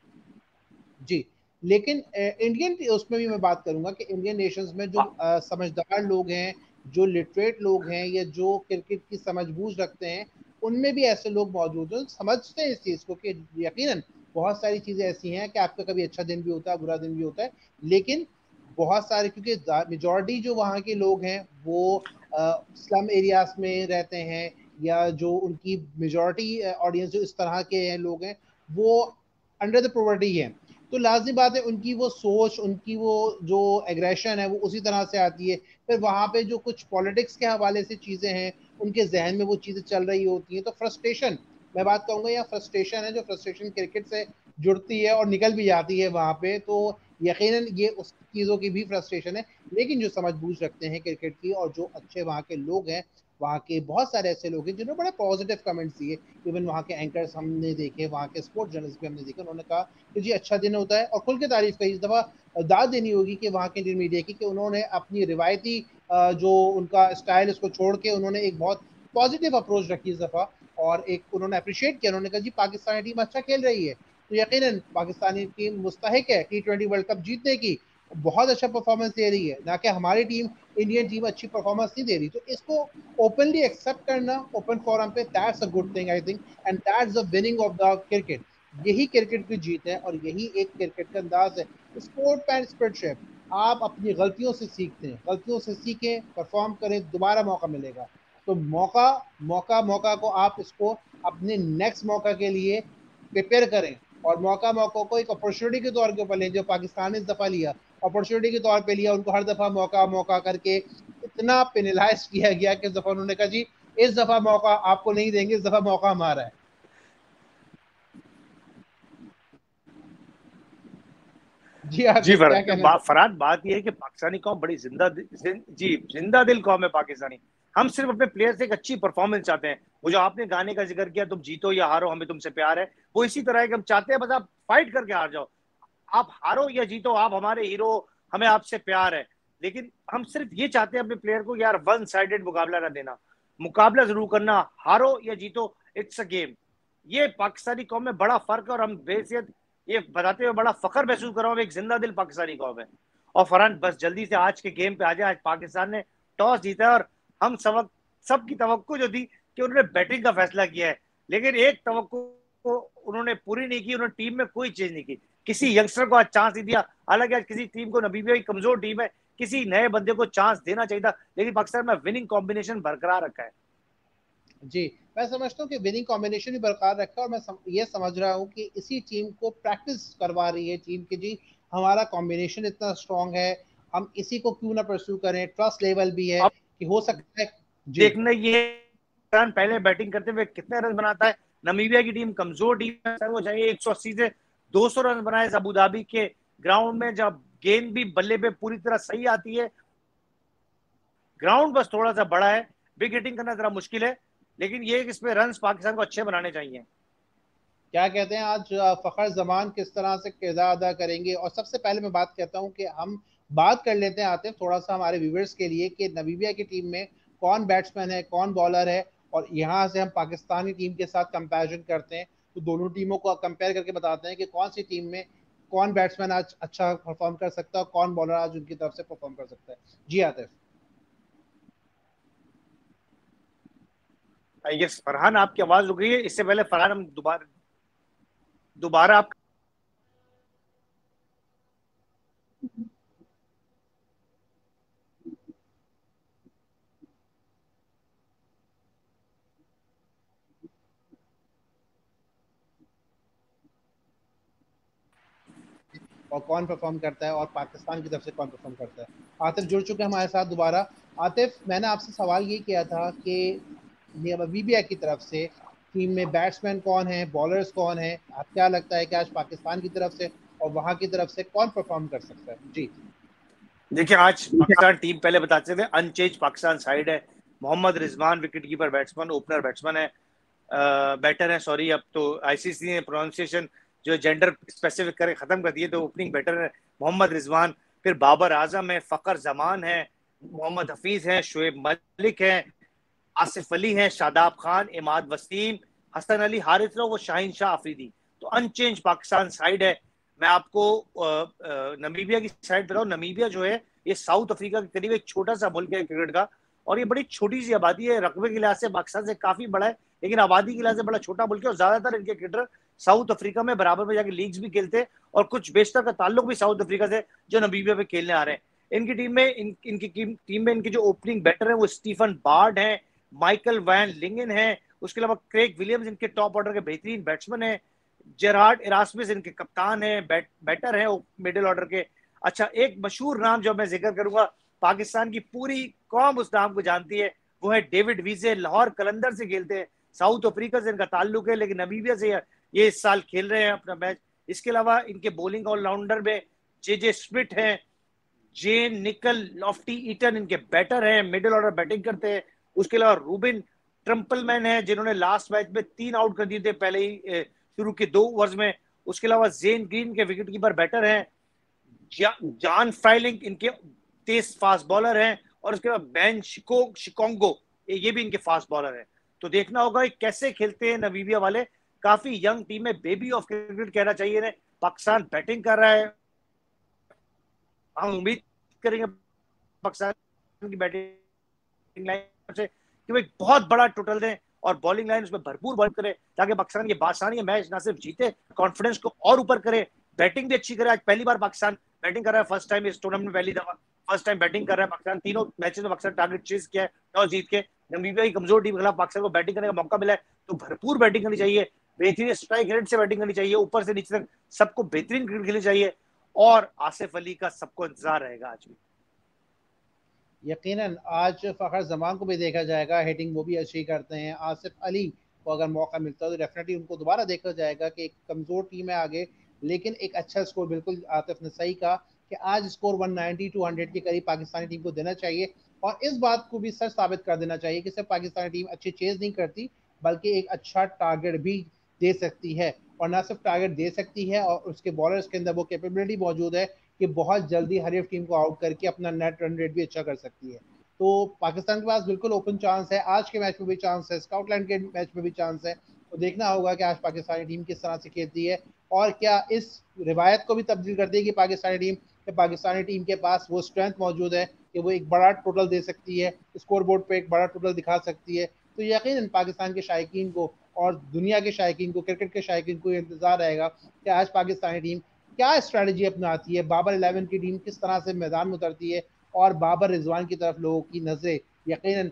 हैं। जी। लेकिन इंडियन उसमें भी मैं बात करूंगा कि इंडियन नेशंस में जो समझदार लोग हैं, जो लिटरेट लोग हैं या जो क्रिकेट की समझबूझ रखते हैं, उनमें भी ऐसे लोग मौजूद हैं समझते हैं इस चीज़ को कि यकीनन बहुत सारी चीज़ें ऐसी हैं कि आपका कभी अच्छा दिन भी होता है, बुरा दिन भी होता है, लेकिन बहुत सारे क्योंकि मेजॉरिटी जो वहाँ के लोग हैं वो स्लम एरियाज में रहते हैं, या जो उनकी मेजॉरिटी ऑडियंस जो इस तरह के हैं लोग हैं वो अंडर द पॉवर्टी है। तो लाजमी बात है उनकी वो सोच, उनकी वो जो एग्रेशन है वो उसी तरह से आती है। फिर वहाँ पे जो कुछ पॉलिटिक्स के हवाले से चीज़ें हैं उनके जहन में वो चीज़ें चल रही होती हैं, तो फ्रस्ट्रेशन मैं बात कहूँगा या फ्रस्ट्रेशन है जो फ्रस्ट्रेशन क्रिकेट से जुड़ती है और निकल भी जाती है वहाँ पे, तो यकीनन ये उस चीज़ों की भी फ्रस्ट्रेशन है। लेकिन जो समझ बूझ रखते हैं क्रिकेट की और जो अच्छे वहाँ के लोग हैं, वहाँ के बहुत सारे ऐसे लोग हैं जिन्होंने बड़े पॉजिटिव कमेंट्स दिए। इवन वहाँ के एंकर्स हमने देखे, वहाँ के स्पोर्ट्स जर्नलिस्ट भी हमने देखे, उन्होंने कहा कि जी अच्छा दिन होता है, और खुल के तारीफ कही। इस दफ़ा दाद देनी होगी कि वहाँ के इंडियन मीडिया की कि उन्होंने अपनी रिवायती जो उनका स्टाइल उसको छोड़ के उन्होंने एक बहुत पॉजिटिव अप्रोच रखी इस दफ़ा, और एक उन्होंने अप्रिशिएट किया। उन्होंने कहा जी पाकिस्तानी टीम अच्छा खेल रही है, तो यकीनन पाकिस्तानी टीम मुस्तहिक है T20 वर्ल्ड कप जीतने की, बहुत अच्छा परफॉर्मेंस दे रही है, ना कि हमारी टीम इंडियन टीम अच्छी परफॉर्मेंस नहीं दे रही। तो इसको ओपनली एक्सेप्ट करना ओपन फोरम पे, that's a good thing I think, and that's the winning of the cricket. यही क्रिकेट की जीत है और यही एक क्रिकेट का अंदाज है। स्पोर्ट एंड स्पिरिटशिप, आप अपनी गलतियों से सीखते हैं, गलतियों से सीखें, परफॉर्म करें, दोबारा मौका मिलेगा। तो मौका मौका मौका को आप इसको अपने नेक्स्ट मौका के लिए प्रिपेयर करें, और मौका को एक अपॉर्चुनिटी के तौर के ऊपर लें, जो पाकिस्तान ने इस दफ़ा लिया अपॉर्चुनिटी के तौर पे लिया। उनको हर दफ़ा मौका मौका करके इतना पेनलाइज किया गया कि इस दफ़ा उन्होंने कहा जी इस दफ़ा मौका आपको नहीं देंगे, इस दफ़ा मौका हमारा है। जी जी आतिफ क्या कहना फरहान, बात यह है कि पाकिस्तानी कौम बड़ी जिंदा दिल कौम है पाकिस्तानी। हम सिर्फ अपने प्लेयर से एक अच्छी परफॉर्मेंस चाहते हैं। वो जो आपने गाने का जिक्र किया, तुम जीतो या हारो हमें तुमसे प्यार है, वो इसी तरह है कि हम चाहते हैं बस आप फाइट करके हार जाओ। आप हारो या जीतो, आप हमारे हीरो, हमें आपसे प्यार है। लेकिन हम सिर्फ ये चाहते हैं अपने प्लेयर को, यार वन साइडेड मुकाबला ना देना, मुकाबला जरूर करना, हारो या जीतो इट्स अ गेम। ये पाकिस्तानी कौम में बड़ा फर्क है, और हम बेसियत ये बताते हुए बड़ा फख्र महसूस कर रहा हूँ, एक जिंदा दिल पाकिस्तानी कौम है। और फरहान बस जल्दी से आज के गेम पे आ जाए। आज पाकिस्तान ने टॉस जीता है, और हम सबकी तवक्को जो थी कि उन्होंने बैटिंग का फैसला किया है, लेकिन एक तवक्को को उन्होंने पूरी नहीं की। उन्होंने टीम में कोई चेंज नहीं की, किसी यंगस्टर को आज चांस नहीं दिया। हालांकि आज किसी टीम को, नबीबिया की कमजोर टीम है, किसी नए बंदे को चांस देना चाहिए था, लेकिन पाकिस्तान में विनिंग कॉम्बिनेशन बरकरार रखा है। जी, मैं समझता हूँ कि विनिंग कॉम्बिनेशन भी बरकरार रखा है, और ये समझ रहा हूँ कि इसी टीम को प्रैक्टिस करवा रही है टीम की जी हमारा कॉम्बिनेशन इतना स्ट्रांग है, हम इसी को क्यों ना परस्यू करें, ट्रस्ट लेवल भी है अब कि हो सकता है। जी देखना ये पहले बैटिंग करते हुए कितने रन बनाता है। नमीबिया की टीम कमजोर टीम है, वो चाहिए 180 से 200 रन बनाए अबू धाबी के ग्राउंड में, जब गेंद भी बल्ले पे पूरी तरह सही आती है। ग्राउंड बस थोड़ा सा बड़ा है, बिग हिटिंग करना जरा मुश्किल है, लेकिन ये इस पे रन पाकिस्तान को अच्छे बनाने चाहिए। क्या कहते हैं आज फ़खर जमान किस तरह से किरदार अदा करेंगे। और सबसे पहले मैं बात कहता हूँ कि हम बात कर लेते हैं आतिफ थोड़ा सा हमारे व्यूवर्स के लिए कि नमीबिया की टीम में कौन बैट्समैन है, कौन बॉलर है, और यहाँ से हम पाकिस्तानी टीम के साथ कंपैरिजन करते हैं, तो दोनों टीमों को कंपेयर करके बताते हैं कि कौन सी टीम में कौन बैट्समैन आज अच्छा परफॉर्म कर सकता है और कौन बॉलर आज उनकी तरफ से परफॉर्म कर सकता है। जी आतिफ। ये फरहान आपकी आवाज रुक गई है, इससे पहले फरहान हम दोबारा दोबारा आप और कौन परफॉर्म करता है और पाकिस्तान की तरफ से कौन परफॉर्म करता है। आतिफ जुड़ चुके हैं हमारे साथ दोबारा। आतिफ, मैंने आपसे सवाल ये किया था कि नीमिबिया की तरफ से टीम में बैट्समैन कौन है, बॉलर्स कौन है, आप क्या लगता है कि आज पाकिस्तान की तरफ से और वहां की तरफ से कौन परफॉर्म कर सकता है? जी देखिए, आज पाकिस्तान टीम पहले बताते थे अनचेंज पाकिस्तान साइड है। Mohammad Rizwan wicket keeper batsman, opener batsman है, बैटर है, सॉरी, अब तो आईसीसी ने प्रोनाउंसिएशन जो जेंडर स्पेसिफिक करके खत्म कर दिए, तो ओपनिंग बैटर है मोहम्मद रिजवान। फिर बाबर आजम है, फकर जमान है, मोहम्मद हफीज है, शुएब मलिक है, आसिफ अली है, शादाब खान, इमाद वसीम, हसन अली, हारिस रऊफ, शाहीन शाह अफरीदी। तो अनचेंज पाकिस्तान साइड है। मैं आपको नमीबिया की साइड बताऊं। नमीबिया जो है ये साउथ अफ्रीका के करीब एक छोटा सा मुल्क है क्रिकेट का, और ये बड़ी छोटी सी आबादी है। रकबे के लिहाज से पाकिस्तान से काफी बड़ा है, लेकिन आबादी के लिहाज से बड़ा छोटा मुल्क है। और ज्यादातर इनके क्रिकेटर साउथ अफ्रीका में बराबर में जाके लीग्स भी खेलते हैं, और कुछ बेशतर का ताल्लुक भी साउथ अफ्रीका से जो नमीबिया पे खेलने आ रहे हैं। इनकी टीम में इनकी टीम में इनके जो ओपनिंग बैटर है वो स्टीफन बार्ड है, माइकल वैन लिंगन है, उसके अलावा क्रेग विलियम्स इनके टॉप ऑर्डर के बेहतरीन बैट्समैन है, जेरार्ड इरास्मिस इनके कप्तान है, बैटर है मिडिल ऑर्डर के। अच्छा, एक मशहूर नाम जो मैं जिक्र करूंगा, पाकिस्तान की पूरी कौम उस नाम को जानती है, वो है डेविड वीजे। लाहौर कलंदर से खेलते हैं, साउथ अफ्रीका से इनका ताल्लुक है, लेकिन नमीबिया से ये इस साल खेल रहे हैं अपना मैच। इसके अलावा इनके बॉलिंग ऑलराउंडर में जे स्मिथ है, जेन निकल, लॉफ्टी ईटन इनके बैटर हैं, मिडिल ऑर्डर बैटिंग करते हैं। उसके अलावा रूबिन ट्रम्पलमैन है, जिन्होंने लास्ट मैच में 3 आउट कर दिए थे पहले ही शुरू के 2 ओवर्स में। उसके अलावा जेन ग्रीन के विकेट कीपर बैटर हैं, जॉन फ्राइलिंग इनके तेज फास्ट बॉलर हैं, और उसके बाद बेन शिकोंगो ये भी इनके फास्ट बॉलर हैं। तो देखना होगा कैसे खेलते हैं नमीबिया वाले। काफी यंग टीम है, बेबी ऑफ क्रिकेट कहना चाहिए इन्हें। पाकिस्तान बैटिंग कर रहा है, हम उम्मीद करेंगे पाकिस्तान की बैटिंग लाइन से कि वो एक बहुत बड़ा टोटल दें, और बॉलिंग लाइन उसमें भरपूर बॉलिंग करे, ताकि पाकिस्तान ये बासानी मैच ना सिर्फ जीते, कॉन्फिडेंस को और ऊपर करे, बैटिंग भी अच्छी करे। आज पहली बार पाकिस्तान बैटिंग कर रहा है, फर्स्ट टाइम इस टूर्नामेंट में, पहली दफा फर्स्ट टाइम बैटिंग कर रहा है पाकिस्तान। तीनों मैचेस में पाकिस्तान टारगेट चेज किया है, टॉस जीत के। नमीबिया की कमजोर टीम के खिलाफ पाकिस्तान को बैटिंग करने का मौका मिला है, तो भरपूर बैटिंग करनी चाहिए, बेहतरीन स्ट्राइक रेट से बैटिंग करनी चाहिए, ऊपर से नीचे तक सबको बेहतरीन क्रिकेट खेलनी चाहिए। और आसिफ अली का सबको इंतजार रहेगा आज भी। यकीनन आज फ़खर जमान को भी देखा जाएगा, हिटिंग वो भी अच्छी करते हैं। आसिफ अली को अगर मौका मिलता है तो डेफिनेटली उनको दोबारा देखा जाएगा कि एक कमज़ोर टीम है आगे, लेकिन एक अच्छा स्कोर, बिल्कुल आतिफ ने सही कहा कि आज स्कोर 190 टू 100 के करीब पाकिस्तानी टीम को देना चाहिए। और इस बात को भी सच साबित कर देना चाहिए कि सिर्फ पाकिस्तानी टीम अच्छी चेज़ नहीं करती, बल्कि एक अच्छा टारगेट भी दे सकती है। और ना सिर्फ टारगेट दे सकती है, और उसके बॉलर्स के अंदर वो कैपेबिलिटी मौजूद है कि बहुत जल्दी हरीफ टीम को आउट करके अपना नेट रन रेट भी अच्छा कर सकती है। तो पाकिस्तान के पास बिल्कुल ओपन चांस है, आज के मैच में भी चांस है, स्कॉटलैंड के मैच में भी चांस है। तो देखना होगा कि आज पाकिस्तानी टीम किस तरह से खेलती है, और क्या इस रिवायत को भी तब्दील कर देगी पाकिस्तानी टीम, कि पाकिस्तानी टीम के पास वो स्ट्रेंथ मौजूद है कि वो एक बड़ा टोटल दे सकती है, स्कोर बोर्ड पर एक बड़ा टोटल दिखा सकती है। तो यकीनन पाकिस्तान के शायकीन को और दुनिया के शायकीन को, क्रिकेट के शायकीन को इंतजार रहेगा कि आज पाकिस्तानी टीम क्या स्ट्रैटेजी अपनाती है, बाबर 11 की टीम किस तरह से मैदान में उतरती है, और बाबर रिजवान की तरफ लोगों की नजरें यकीनन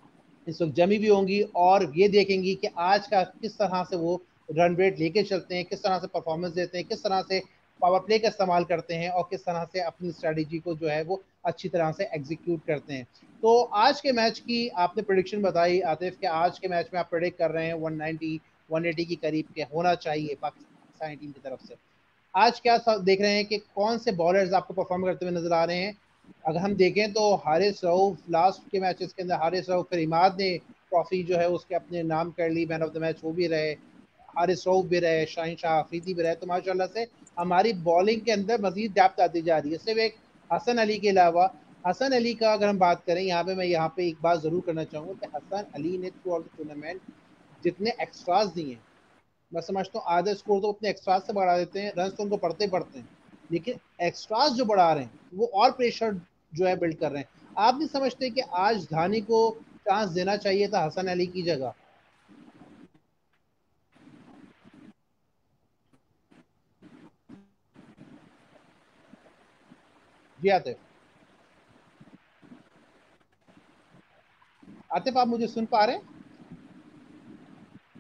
इस वक्त जमी भी होंगी, और ये देखेंगी कि आज का किस तरह से वो रन रेट लेके चलते हैं, किस तरह से परफॉर्मेंस देते हैं, किस तरह से पावर प्ले का इस्तेमाल करते हैं, और किस तरह से अपनी स्ट्रैटेजी को जो है वो अच्छी तरह से एग्जीक्यूट करते हैं। तो आज के मैच की आपने प्रोडिक्शन बताई आतिफ, कि आज के मैच में आप प्रोडिक्ट कर रहे हैं 190 180 के करीब के होना चाहिए पाकिस्तानी टीम की तरफ से। आज क्या देख रहे हैं कि कौन से बॉलर्स आपको परफॉर्म करते हुए नजर आ रहे हैं? अगर हम देखें तो हारिस रऊफ लास्ट के मैचेस के अंदर, हारिस रऊफ, फिर इमाद ने ट्रॉफी जो है उसके अपने नाम कर ली, मैन ऑफ द मैच वो भी रहे, हारिस रऊफ भी रहे, शाहीन शाह अफरीदी भी रहे। तो माशाल्लाह से हमारी बॉलिंग के अंदर मजीद डेप्थ आती जा रही है। सिर्फ एक हसन अली के अलावा, हसन अली का अगर हम बात करें यहाँ पे, मैं यहाँ पे एक बात ज़रूर करना चाहूँगा कि हसन अली ने थ्रू आउट द टूर्नामेंट जितने एक्स्ट्राज दिए हैं, मैं समझता हूँ आधे स्कोर तो अपने एक्स्ट्राज से बढ़ा देते हैं, रन तो उनको पढ़ते पढ़ते हैं, लेकिन एक्स्ट्राज जो बढ़ा रहे हैं वो और प्रेशर जो है बिल्ड कर रहे हैं। आप नहीं समझते कि आज धानी को चांस देना चाहिए था हसन अली की जगह? जी आतिफ, आतिफ आप मुझे सुन पा रहे हैं?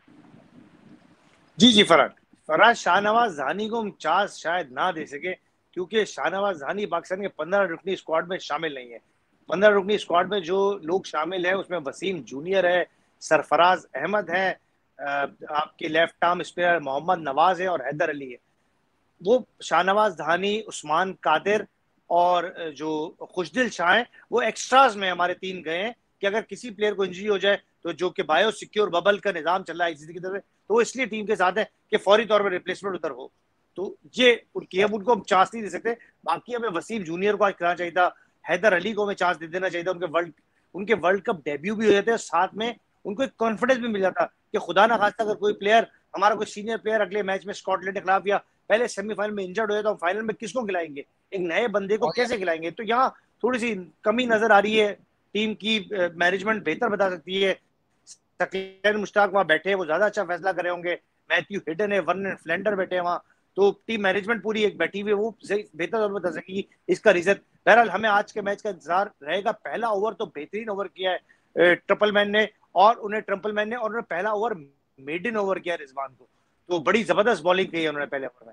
जी जी, फरहाद शाहनवाज धानी को हम चांस शायद ना दे सके, क्योंकि शाहनवाज धानी पाकिस्तान के 15 रुकनी स्क्वाड में शामिल नहीं है। 15 रुकनी स्क्वाड में जो लोग शामिल हैं उसमें वसीम जूनियर है, सरफराज अहमद है, आपके left arm spinner Mohammad Nawaz है और हैदर अली है। वो शाहनवाज धानी, उस्मान कादिर और जो खुशदिल शाह है वो एक्स्ट्राज में हमारे 3 गए हैं कि अगर किसी प्लेयर को इंजरी हो जाए तो जो कि बायो सिक्योर बबल का निजाम चल रहा है ICC की तरफ से, तो वो इसलिए टीम के साथ है कि फौरी तौर पर रिप्लेसमेंट उधर हो। तो ये उनकी, अब उनको हम चांस नहीं दे सकते। बाकी हमें वसीम जूनियर को आज कराना चाहिए था, हैदर अली को हमें चांस दे देना चाहिए था, उनके वर्ल्ड कप डेब्यू भी हो जाते हैं, साथ में उनको एक कॉन्फिडेंस भी मिल जाता कि खुदा ना खास्ता अगर कोई प्लेयर, हमारा कोई सीनियर प्लेयर अगले मैच में स्कॉटलैंड के खिलाफ या पहले सेमीफाइनल में इंजर्ड हो जाए तो फाइनल में किसको खिलाएंगे, एक नए बंदे को कैसे खिलाएंगे। तो यहाँ थोड़ी सी कमी नजर आ रही है, टीम की मैनेजमेंट बेहतर बता सकती है। सकलैन मुश्ताक वहां बैठे हैं, वो ज्यादा अच्छा फैसला करे होंगे। मैथ्यू हिडन है, वर्नन फ्लेंडर बैठे हैं वहां, तो टीम मैनेजमेंट पूरी एक बैठी हुई है, वो बेहतर बता सकेगी इसका रीजन। बहरहाल हमें आज के मैच का इंतजार रहेगा। पहला ओवर तो बेहतरीन ओवर किया है ट्रिपलमैन ने, और उन्होंने पहला ओवर मेडन ओवर किया रिजवान को, तो बड़ी जबरदस्त बॉलिंग की है उन्होंने पहले ओवर में।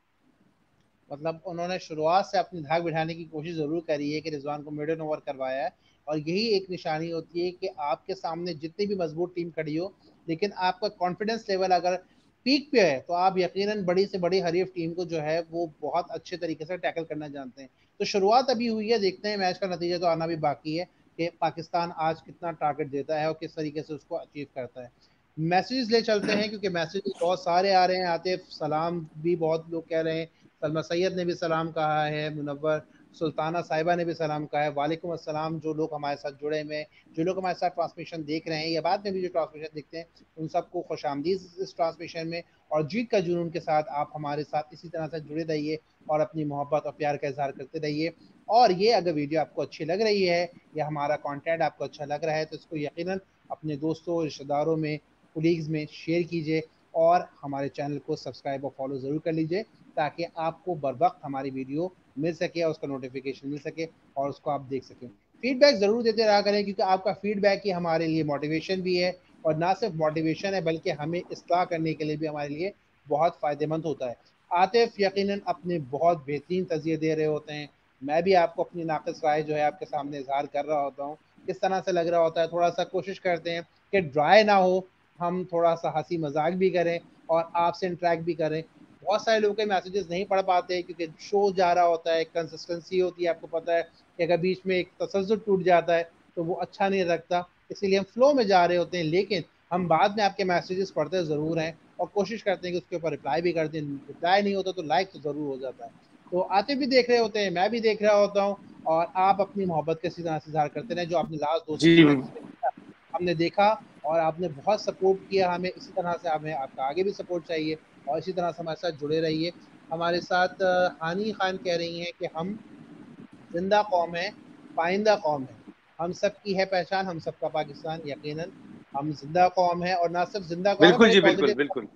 मतलब उन्होंने शुरुआत से अपनी धाक बिठाने की कोशिश जरूर करी है कि रिजवान को मिडन ओवर करवाया है, और यही एक निशानी होती है कि आपके सामने जितनी भी मजबूत टीम खड़ी हो, लेकिन आपका कॉन्फिडेंस लेवल अगर पीक पे है तो आप यकीनन बड़ी से बड़ी हरीफ टीम को जो है वो बहुत अच्छे तरीके से टैकल करना जानते हैं। तो शुरुआत अभी हुई है, देखते हैं, मैच का नतीजा तो आना भी बाकी है कि पाकिस्तान आज कितना टारगेट देता है और किस तरीके से उसको अचीव करता है। मैसेज ले चलते हैं क्योंकि मैसेज बहुत सारे आ रहे हैं। आतिफ सलाम भी बहुत लोग कह रहे हैं, सलमा सैयद ने भी सलाम कहा है, मुनव्वर सुल्ताना साहिबा ने भी सलाम कहा है, वालेकुम अस्सलाम। जो लोग हमारे साथ जुड़े हुए हैं, जो लोग हमारे साथ ट्रांसमिशन देख रहे हैं या बाद में भी जो ट्रांसमिशन देखते हैं, उन सबको खुश आमदीद इस ट्रांसमिशन में। और जीत का जुनून के साथ आप हमारे साथ इसी तरह से जुड़े रहिए और अपनी मोहब्बत और प्यार का इजहार करते रहिए। और ये अगर वीडियो आपको अच्छी लग रही है या हमारा कंटेंट आपको अच्छा लग रहा है तो इसको यकीनन अपने दोस्तों, रिश्तेदारों में, कोलीग्स में शेयर कीजिए और हमारे चैनल को सब्सक्राइब और फॉलो ज़रूर कर लीजिए ताकि आपको बर वक्त हमारी वीडियो मिल सके और उसका नोटिफिकेशन मिल सके और उसको आप देख सकें। फीडबैक ज़रूर देते रहा करें क्योंकि आपका फीडबैक ही हमारे लिए मोटिवेशन भी है, और ना सिर्फ मोटिवेशन है बल्कि हमें इस्लाह करने के लिए भी हमारे लिए बहुत फ़ायदेमंद होता है। आतिफ यकीनन अपने बहुत बेहतरीन तज़िये दे रहे होते हैं, मैं भी आपको अपनी नाक़िस राय जो है आपके सामने इजहार कर रहा होता हूँ, किस तरह से लग रहा होता है। थोड़ा सा कोशिश करते हैं कि ड्राई ना हो, हम थोड़ा सा हंसी मजाक भी करें और आपसे इंटरेक्ट भी करें। बहुत सारे लोगों के मैसेजेस नहीं पढ़ पाते क्योंकि शो जा रहा होता है, कंसिस्टेंसी होती है, आपको पता है कि अगर बीच में एक तसल्जुल टूट जाता है तो वो अच्छा नहीं लगता, इसीलिए हम फ्लो में जा रहे होते हैं। लेकिन हम बाद में आपके मैसेजेस पढ़ते ज़रूर हैं और कोशिश करते हैं कि उसके ऊपर रिप्लाई भी कर दें। रिप्लाई नहीं होता तो लाइक तो ज़रूर हो जाता है। तो आते भी देख रहे होते हैं, मैं भी देख रहा होता हूँ, और आप अपनी मोहब्बत के इसी तरह से इजहार करते रहें। जो आपने लास्ट 2 से 3 मैच हमने देखा और आपने बहुत सपोर्ट किया हमें, इसी तरह से हमें आपका आगे भी सपोर्ट चाहिए और इसी तरह से हमारे साथ जुड़े रहिए। हमारे साथ हानी खान कह रही हैं कि हम जिंदा कौम है, पाइंदा कौम है, हम सब की है पहचान, हम सबका पाकिस्तान। यकीनन हम जिंदा कौम है और ना सिर्फ जिंदा कौम है बिल्कुल बड़े जी, बिल्कुल बिल्कुल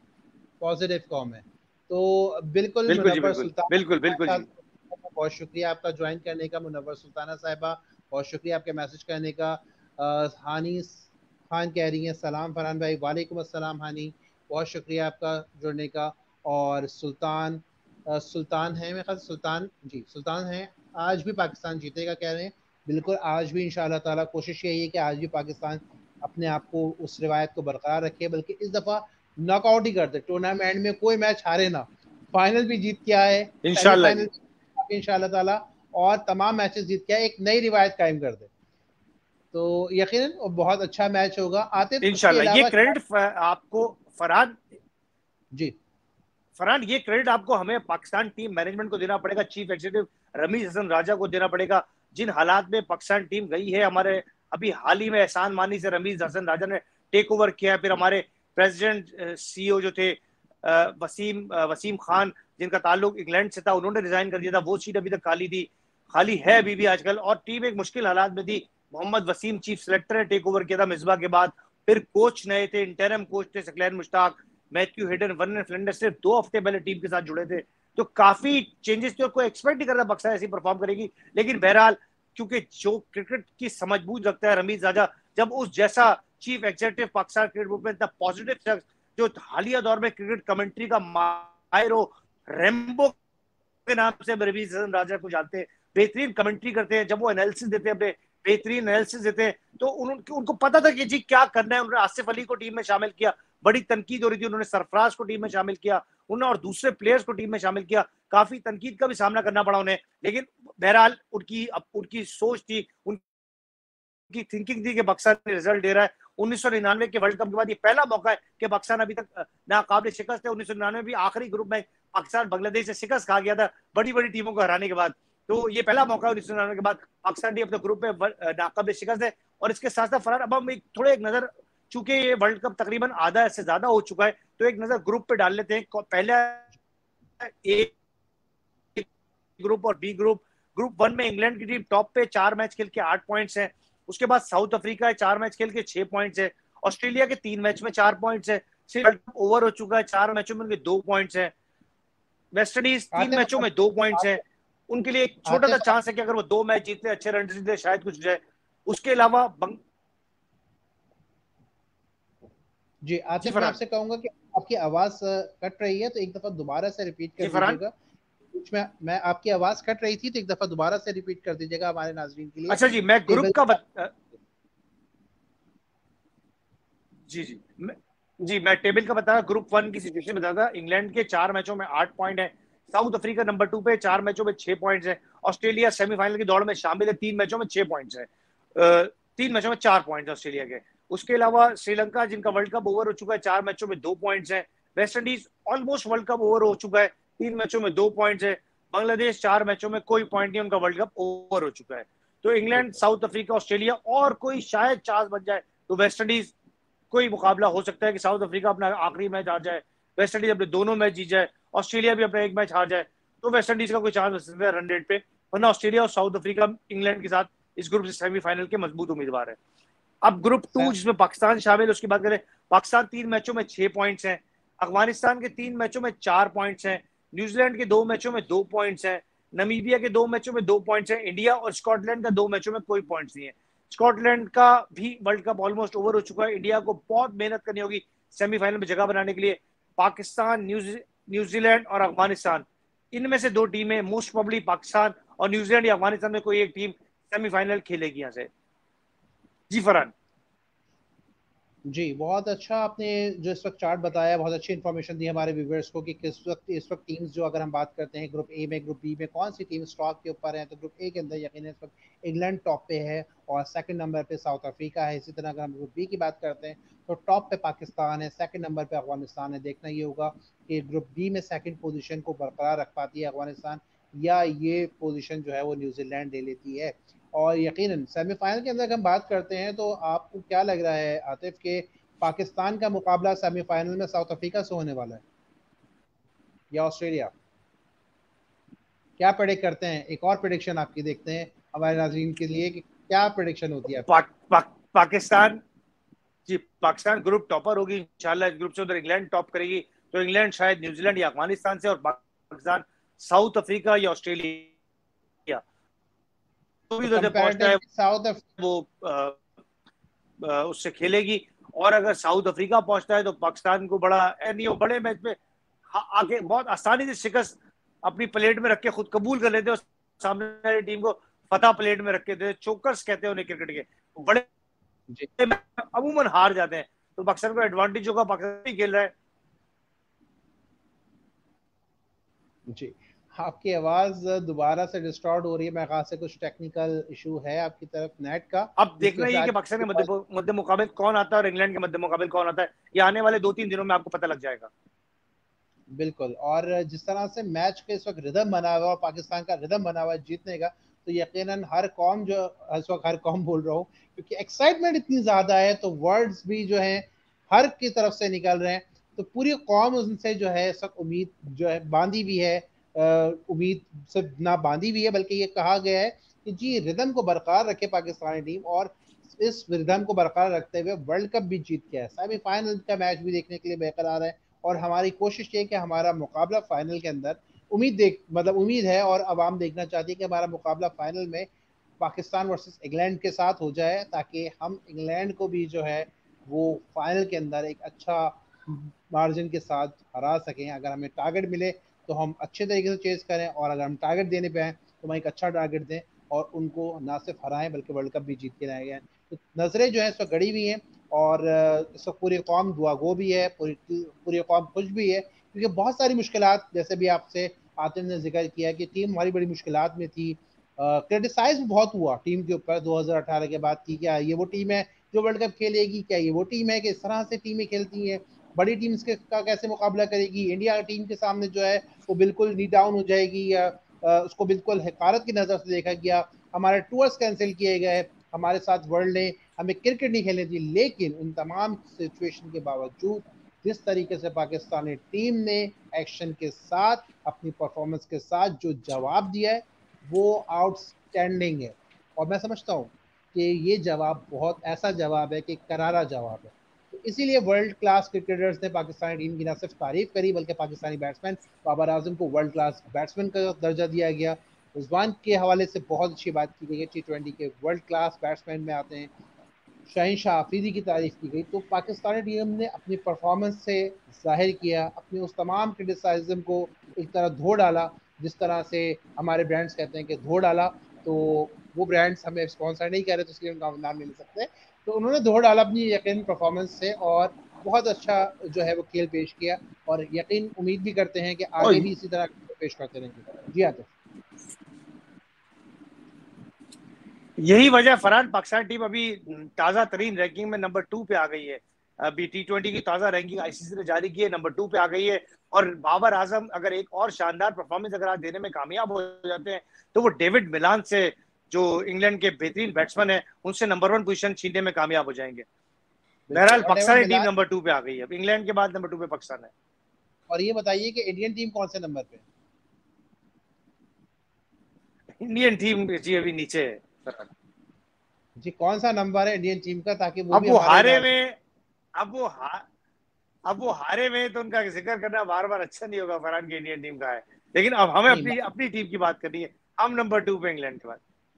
पॉजिटिव कौम है। तो बिल्कुल बिल्कुल जी, मुनव्वर बिल्कुल सुल्ताना बिल्कुल हमारे बिल्कुल साथ, जी। बहुत शुक्रिया आपका ज्वाइन करने का मुनव्वर सुल्ताना साहिबा, बहुत शुक्रिया आपके मैसेज करने का। हानी खान कह रही हैं सलाम फरहान भाई, वालेकुम अस्सलाम हानी, बहुत शुक्रिया आपका जुड़ने का। और सुल्तान है, मेरे ख्याल सुल्तान जी, सुल्तान हैं, आज भी पाकिस्तान जीतेगा कह रहे हैं। बिल्कुल आज भी इंशाल्लाह ताला कोशिश यही है कि आज भी पाकिस्तान अपने आप को उस रिवायत को बरकरार रखे, बल्कि इस दफ़ा नॉकआउट ही कर दे, टूर्नामेंट में कोई मैच हारे ना, फाइनल भी जीत के आए, इंशाल्लाह जी, सेमीफाइनल इंशाल्लाह ताला, और तमाम मैचेस जीत के आए, एक नई रिवायत कायम कर दे। तो यकीनन बहुत अच्छा मैच होगा। आतिफ उसके इंशाल्लाह। ये अलावा क्रेडिट आपको फरहान जी फरहान ये क्रेडिट आपको हमें पाकिस्तान टीम मैनेजमेंट को देना पड़ेगा, चीफ एग्जीक्यूटिव रमीज हसन राजा को देना पड़ेगा। जिन हालात में पाकिस्तान टीम गई है, हमारे अभी हाल ही में एहसान मानी से रमीज हसन राजा ने टेक ओवर किया, फिर हमारे प्रेसिडेंट सीईओ जो थे वसीम खान, जिनका ताल्लुक इंग्लैंड से था, उन्होंने रिजाइन कर दिया था, वो सीट अभी तक खाली है अभी भी आजकल, और टीम एक मुश्किल हालात में थी। मोहम्मद वसीम चीफ सेलेक्टर ने टेक ओवर किया था मिसबा के बाद, फिर कोच नए थे, इंटरम कोच थे Saqlain Mushtaq, Matthew Hayden, Vernon Philander सिर्फ 2 हफ्ते पहले टीम के साथ जुड़े थे, तो काफी चेंजेस थे और कोई एक्सपेक्ट नहीं कर रहा पाकिस्तान ऐसी परफॉर्म करेगी। लेकिन बहरहाल क्योंकि जो क्रिकेट की समझ बूझ रखता है रमीज राजा, जब उस जैसा chief executive Pakistan cricket board में इतना पॉजिटिव शख्स जो हालिया दौर में क्रिकेट कमेंट्री का माहिर हो, रेम्बो के नाम से रमीज हसन राजा को जानते हैं, बेहतरीन कमेंट्री करते हैं, जब वो एनालिसिस देते हैं, अपने बेहतरीन एनालिसिस देते हैं, तो उनको पता था कि जी क्या करना है। उन्होंने आसिफ अली को टीम में शामिल किया, बड़ी तनकीद हो रही थी, उन्होंने सरफराज को टीम में शामिल किया, उन्होंने और दूसरे प्लेयर्स को टीम में शामिल किया, काफी तनकीद का भी सामना करना पड़ा उन्हें, लेकिन बहरहाल उनकी सोच थी, उनकी थिंकिंग थी कि पाकिस्तान रिजल्ट दे रहा है। 1999 के वर्ल्ड कप के बाद ये पहला मौका है कि पाकिस्तान अभी तक नाकाबिल शिकस्त है। 1999 भी आखिरी ग्रुप में पाकिस्तान बांग्लादेश से शिकस्त खा गया था बड़ी बड़ी टीमों को हराने के बाद, तो ये पहला मौका है 1999 के बाद पाकिस्तान टीम अपने ग्रुप में नाकाबिल शिकस्त है। और इसके साथ साथ फरहान, अब हम एक नजर, चूंकि ये वर्ल्ड कप तकरीबन आधा से ज्यादा हो चुका है, तो एक नजर ग्रुप पे डाल लेते हैं। पहले ए ग्रुप और बी ग्रुप। ग्रुप 1 में इंग्लैंड की टीम टॉप पे 4 मैच खेल के 8 पॉइंट्स है। उसके बाद साउथ अफ्रीका है, 4 मैच खेल के 6 पॉइंट्स है। ऑस्ट्रेलिया के 3 मैच में 4 पॉइंट्स है। वर्ल्ड कप ओवर हो चुका है, 4 मैचों में उनके 2 पॉइंट्स है। वेस्ट इंडीज 3 मैचों में 2 पॉइंट्स है। उनके लिए एक छोटा सा चांस है कि अगर वो 2 मैच जीतते, अच्छे रन जीतते, शायद कुछ जाए। उसके अलावा जी आतिफ, मैं आपसे कहूंगा कि आपकी आवाज कट रही है, तो एक दफा दोबारा से रिपीट कर दीजिएगा। मैं आपकी आवाज कट रही थी, तो एक दफा दोबारा से रिपीट कर दीजिएगा हमारे नाजरीन के लिए। अच्छा जी, मैं ग्रुप का मैं टेबल का बताया। ग्रुप 1 की सिचुएशन बताया था। इंग्लैंड के 4 मैचों में 8 पॉइंट है। साउथ अफ्रीका नंबर 2 पे 4 मैचों में 6 पॉइंट्स है। ऑस्ट्रेलिया सेमीफाइनल की दौड़ में शामिल है, 3 मैचों में 6 पॉइंट्स है। 3 मैचों में 4 पॉइंट्स है ऑस्ट्रेलिया के। उसके अलावा श्रीलंका, जिनका वर्ल्ड कप ओवर हो चुका है, 4 मैचों में 2 पॉइंट्स है। West Indies almost world cup over हो चुका है, 3 मैचों में 2 पॉइंट्स है। बांग्लादेश 4 मैचों में कोई पॉइंट नहीं, उनका वर्ल्ड कप ओवर हो चुका है। तो इंग्लैंड, साउथ अफ्रीका, ऑस्ट्रेलिया और कोई शायद चांस बन जाए तो वेस्ट इंडीज, कोई मुकाबला हो सकता है कि साउथ अफ्रीका अपना आखिरी मैच हार जाए, वेस्ट इंडीज अपने दोनों मैच जीत जाए, ऑस्ट्रेलिया भी अपना एक मैच हार जाए, तो वेस्ट इंडीज का कोई चांस बच सकता है रन रेट पे। वरना ऑस्ट्रेलिया और साउथ अफ्रीका इंग्लैंड के साथ इस ग्रुप से सेमीफाइनल के मजबूत उम्मीदवार है। अब ग्रुप 2 जिसमें पाकिस्तान शामिल है, उसकी बात करें। पाकिस्तान 3 मैचों में 6 पॉइंट्स हैं। अफगानिस्तान के 3 मैचों में 4 पॉइंट्स हैं। न्यूजीलैंड के 2 मैचों में 2 पॉइंट्स हैं। नमीबिया के 2 मैचों में 2 पॉइंट्स हैं। इंडिया और स्कॉटलैंड का 2 मैचों में कोई पॉइंट्स नहीं है। स्कॉटलैंड का भी वर्ल्ड कप ऑलमोस्ट ओवर हो चुका है। इंडिया को बहुत मेहनत करनी होगी सेमीफाइनल में जगह बनाने के लिए। पाकिस्तान, न्यूजीलैंड और अफगानिस्तान, इनमें से 2 टीमें, मोस्ट प्रोबेबली पाकिस्तान और न्यूजीलैंड या अफगानिस्तान में कोई एक टीम सेमीफाइनल खेलेगी यहाँ से। जी फरहान। जी बहुत अच्छा आपने जो इस वक्त चार्ट बताया, बहुत अच्छी इन्फॉर्मेशन दी हमारे व्यूवर्स को कि किस वक्त इस वक्त टीम्स, जो अगर हम बात करते हैं ग्रुप ए में, ग्रुप बी में कौन सी टीम स्टॉक के ऊपर है, तो ग्रुप ए के अंदर यकीन इस वक्त इंग्लैंड टॉप पे है और सेकंड नंबर पे साउथ अफ्रीका है। इसी तरह अगर हम ग्रुप बी की बात करते हैं तो टॉप पे पाकिस्तान है, सेकंड नंबर पे अफगानिस्तान है। देखना ये होगा कि ग्रुप बी में सेकंड पोजीशन को बरकरार रख पाती है अफगानिस्तान, या ये पोजीशन जो है वो न्यूजीलैंड ले लेती है। और यकीनन सेमीफाइनल के अंदर हम बात करते हैं, तो आपको क्या लग रहा है आतिफ के पाकिस्तान का मुकाबला सेमीफाइनल में साउथ अफ्रीका से होने वाला है या ऑस्ट्रेलिया? क्या प्रेडिक्ट करते हैं? एक और प्रेडिक्शन आपकी देखते हैं हमारे नाज़रीन के लिए कि क्या प्रेडिक्शन होती है। पाकिस्तान जी, पाकिस्तान ग्रुप टॉपर होगी इंशाल्लाह। इस ग्रुप से उधर इंग्लैंड टॉप करेगी, तो इंग्लैंड शायद न्यूजीलैंड या अफगानिस्तान से, और पाकिस्तान साउथ अफ्रीका या ऑस्ट्रेलिया तो भी उधर पहुंचता है साउथ वो उससे खेलेगी। और अगर साउथ अफ्रीका पहुंचता है तो पाकिस्तान को बड़े मैच में आगे बहुत आसानी से शिकस्त अपनी प्लेट में रख के खुद कबूल कर लेते हैं, सामने वाली टीम को फतह प्लेट में रख के देते। चोकर्स कहते हैं उन्हें क्रिकेट के, बड़े अमूमन हार जाते हैं, तो पाकिस्तान को एडवांटेज होगा, पाकिस्तान भी खेल रहा है। जी आपकी आवाज दोबारा से डिस्टॉर्ट हो रही है, मेरे ख्याल से कुछ टेक्निकल इशू है आपकी तरफ नेट का। अब देखना ही है कि पाकिस्तान के मध्य मुकाबले कौन आता है और इंग्लैंड के मध्य मुकाबले कौन आता है, ये आने वाले 2-3 दिनों में आपको पता लग जाएगा। बिल्कुल, और जिस तरह से मैच के इस वक्त रिदम बना हुआ है, पाकिस्तान का रिदम बना हुआ है जीतने का, तो यकीनन हर कौम, जो इस वक्त हर कौम बोल रहा हूँ क्योंकि एक्साइटमेंट इतनी ज़्यादा है, तो वर्ड्स भी जो है हर की तरफ से निकल रहे हैं, तो पूरी कौम उनसे जो है सब उम्मीद जो है बांधी भी है। उम्मीद सिर्फ ना बांधी भी है, बल्कि ये कहा गया है कि जी रिदम को बरकरार रखे पाकिस्तानी टीम, और इस रिदम को बरकरार रखते हुए वर्ल्ड कप भी जीत के है, सेमीफाइनल का मैच भी देखने के लिए बेकरार है। और हमारी कोशिश ये कि हमारा मुकाबला फाइनल के अंदर उम्मीद है और आवाम देखना चाहती है कि हमारा मुकाबला फाइनल में पाकिस्तान वर्सेस इंग्लैंड के साथ हो जाए, ताकि हम इंग्लैंड को भी जो है वो फाइनल के अंदर एक अच्छा मार्जिन के साथ हरा सकें। अगर हमें टारगेट मिले तो हम अच्छे तरीके से चेस करें, और अगर हम टारगेट देने पे हैं तो हम एक अच्छा टारगेट दें और उनको ना सिर्फ हराएं बल्कि वर्ल्ड कप भी जीत के लाए गए। तो नज़रें जो है इस वक्त गड़ी हुई हैं, और इस वक्त पूरी कौम दुआ गो भी है, पूरी पूरी कौम खुश भी है, क्योंकि बहुत सारी मुश्किलात, जैसे भी आपसे आतिफ ने जिक्र किया कि टीम हमारी बड़ी मुश्किलात में थी। क्रिटिसाइज बहुत हुआ टीम के ऊपर 2018 के बाद की, क्या ये वो टीम है जो वर्ल्ड कप खेलेगी, क्या ये वो टीम है कि इस तरह से टीमें खेलती हैं, बड़ी टीम्स के का कैसे मुकाबला करेगी, इंडिया टीम के सामने जो है वो बिल्कुल नी डाउन हो जाएगी, या उसको बिल्कुल हकारत की नज़र से देखा गया, हमारे टूर्स कैंसिल किए गए, हमारे साथ वर्ल्ड ने हमें क्रिकेट नहीं खेलने दी। लेकिन उन तमाम सिचुएशन के बावजूद जिस तरीके से पाकिस्तानी टीम ने एक्शन के साथ, अपनी परफॉर्मेंस के साथ जो जवाब दिया है वो आउटस्टैंडिंग है, और मैं समझता हूँ कि ये जवाब बहुत ऐसा जवाब है कि करारा जवाब है। तो इसीलिए वर्ल्ड क्लास क्रिकेटर्स ने पाकिस्तानी टीम की न सिर्फ तारीफ करी बल्कि पाकिस्तानी बैट्समैन बाबर आजम को वर्ल्ड क्लास बैट्समैन का दर्जा दिया गया। रिजवान के हवाले से बहुत अच्छी बात की गई है, T20 के वर्ल्ड क्लास बैट्समैन में आते हैं। शाहीन शाह आफरीदी की तारीफ की गई। तो पाकिस्तानी टीम ने अपनी परफॉर्मेंस से जाहिर किया, अपने उस तमाम क्रिटिसाइज्म को एक तरह धो डाला, जिस तरह से हमारे ब्रांड्स कहते हैं कि धो डाला। तो वो ब्रांड्स हमें स्पॉन्सर नहीं कर रहे, तो इसलिए उनका नाम नहीं ले सकते। तो उन्होंने धो डाला अपनी यकीन परफॉर्मेंस से, और बहुत अच्छा जो है वो खेल पेश किया, और यकीन उम्मीद भी करते हैं कि और आगे भी इसी तरह पेश करते रहेंगे। जी आतिफ। यही वजह फरहान, पाकिस्तान टीम अभी ताजा तरीन रैंकिंग में नंबर 2 पे आ गई है। अभी T20 की ताजा रैंकिंग आईसीसी ने जारी की है, नंबर 2 पे आ गई है। और बाबर आजम अगर एक और शानदार परफॉर्मेंस अगर आज देने में कामयाब हो जाते हैं तो वो डेविड मिलान से, जो इंग्लैंड के बेहतरीन बैट्समैन है, उनसे नंबर 1 पोजीशन छीनने में कामयाब हो जाएंगे। बिल्कुल, बहरहाल और डेविड पाकिस्तानी टीम मिलान। नंबर 2 पे आ गई है, अब इंग्लैंड के बाद नंबर 2 पे पाकिस्तान है। और ये बताइए कि इंडियन टीम कौन से नंबर पे? इंडियन टीम जी अभी नीचे है। जी, कौन सा नंबर है इंडियन टीम का, ताकि वो अब भी वो हमारे हारे नाम से। में अब वो हा, अब वो हारे में तो उनका जिक्र करना बार बार अच्छा नहीं होगा फरहान की इंडियन टीम का है। लेकिन अब हमें नहीं, अपनी अपनी टीम की बात करनी है। हम नंबर 2 पे इंग्लैंड के बाद।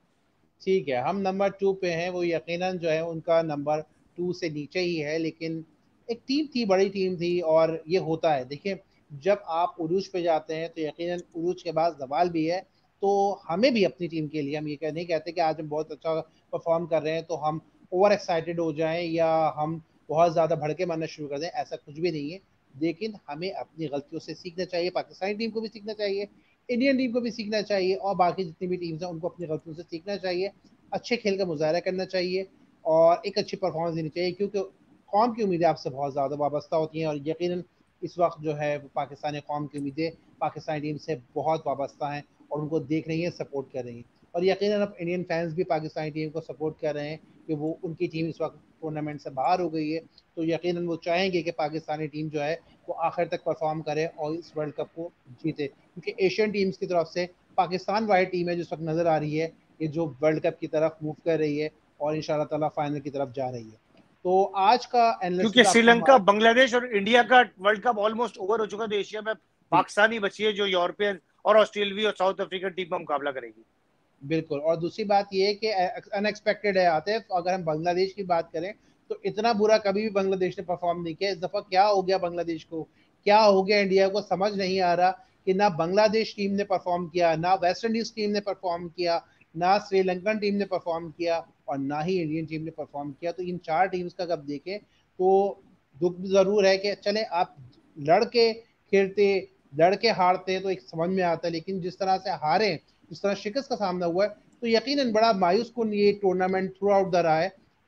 ठीक है, हम नंबर 2 पे हैं, वो यकीनन जो है उनका नंबर 2 से नीचे ही है, लेकिन एक टीम थी, बड़ी टीम थी, और ये होता है। देखिए, जब आप उरूज पे जाते हैं तो यकीनन उरूज के बाद जवाल भी है। तो हमें भी अपनी टीम के लिए, हम ये नहीं कहते कि आज हम बहुत अच्छा परफॉर्म कर रहे हैं तो हम ओवर एक्साइटेड हो जाएं या हम बहुत ज़्यादा भड़के मारना शुरू कर दें, ऐसा कुछ भी नहीं है। लेकिन हमें अपनी गलतियों से सीखना चाहिए, पाकिस्तानी टीम को भी सीखना चाहिए, इंडियन टीम को भी सीखना चाहिए, और बाकी जितनी भी टीम्स हैं उनको अपनी गलतियों से सीखना चाहिए, अच्छे खेल का मुजाहरा करना चाहिए, और एक अच्छी परफॉर्मेंस देनी चाहिए, क्योंकि कौम की उम्मीदें आपसे बहुत ज़्यादा वाबस्ता होती हैं, और यकीनन इस वक्त जो है पाकिस्तानी कौम की उम्मीदें पाकिस्तानी टीम से बहुत वाबस्ता हैं, और उनको देख रही हैं, सपोर्ट कर रही हैं। और यकीनन अब इंडियन फैंस भी पाकिस्तानी टीम को सपोर्ट कर रहे हैं कि वो, उनकी टीम इस वक्त टूर्नामेंट से बाहर हो गई है, तो यकीनन वो चाहेंगे कि पाकिस्तानी टीम जो है वो आखिर तक परफॉर्म करे और इस वर्ल्ड कप को जीते, क्योंकि एशियन टीम्स की तरफ से पाकिस्तान वाली टीम है जिस वक्त नज़र आ रही है कि जो वर्ल्ड कप की तरफ मूव कर रही है, और इंशाल्लाह ताला फाइनल की तरफ जा रही है। तो आज का क्योंकि एनालिसिस आपको श्रीलंका, हमारा। बांग्लादेश और इंडिया का वर्ल्ड कप ऑलमोस्ट ओवर हो चुका है, तो एशिया में पाकिस्तानी बची है जो यूरोपियन और ऑस्ट्रेलियावी और साउथ अफ्रीकन टीम का मुकाबला करेगी। बिल्कुल, और दूसरी बात ये है कि अनएक्सपेक्टेड है आतिफ, अगर हम बांग्लादेश की बात करें तो इतना बुरा कभी भी बांग्लादेश ने परफॉर्म नहीं किया। इस दफ़ा क्या हो गया बांग्लादेश को, क्या हो गया इंडिया को, समझ नहीं आ रहा कि ना बांग्लादेश टीम ने परफॉर्म किया, ना वेस्ट इंडीज टीम ने परफॉर्म किया, ना श्रीलंकन टीम ने परफॉर्म किया, और ना ही इंडियन टीम ने परफॉर्म किया। तो इन चार टीम्स का जब देखें तो दुख ज़रूर है कि चले आप लड़के खेलते, लड़के हारते तो एक समझ में आता है, लेकिन जिस तरह से हारे, जिस तरह शिकस्त का सामना हुआ है, तो यकीनन बड़ा मायूस कुन ये टूर्नामेंट थ्रू आउट द रहा है।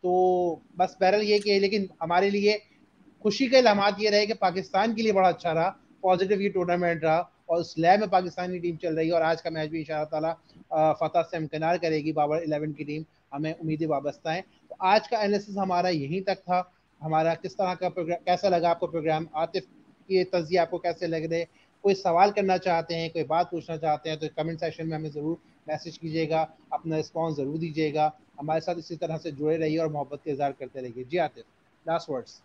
तो बस बहरहाल ये कि, लेकिन हमारे लिए खुशी के लम्हात ये रहे कि पाकिस्तान के लिए बड़ा अच्छा रहा, पॉजिटिव ये टूर्नामेंट रहा, और उस लय में पाकिस्तानी टीम चल रही है, और आज का मैच भी इंशाअल्लाह ताला फतह से इम्कनार करेगी बाबर 11 की टीम, हमें उम्मीदें वाबस्ता हैं। तो आज का एनालिसिस हमारा यहीं तक था। हमारा किस तरह का प्रोग्राम, कैसा लगा आपको प्रोग्राम, आतिफ ये तजिए आपको कैसे लग रहे, कोई सवाल करना चाहते हैं, कोई बात पूछना चाहते हैं, तो कमेंट सेक्शन में हमें ज़रूर मैसेज कीजिएगा, अपना रिस्पॉन्स ज़रूर दीजिएगा। हमारे साथ इसी तरह से जुड़े रहिए और मोहब्बत का इजहार करते रहिए। जी आतिफ, लास्ट वर्ड्स।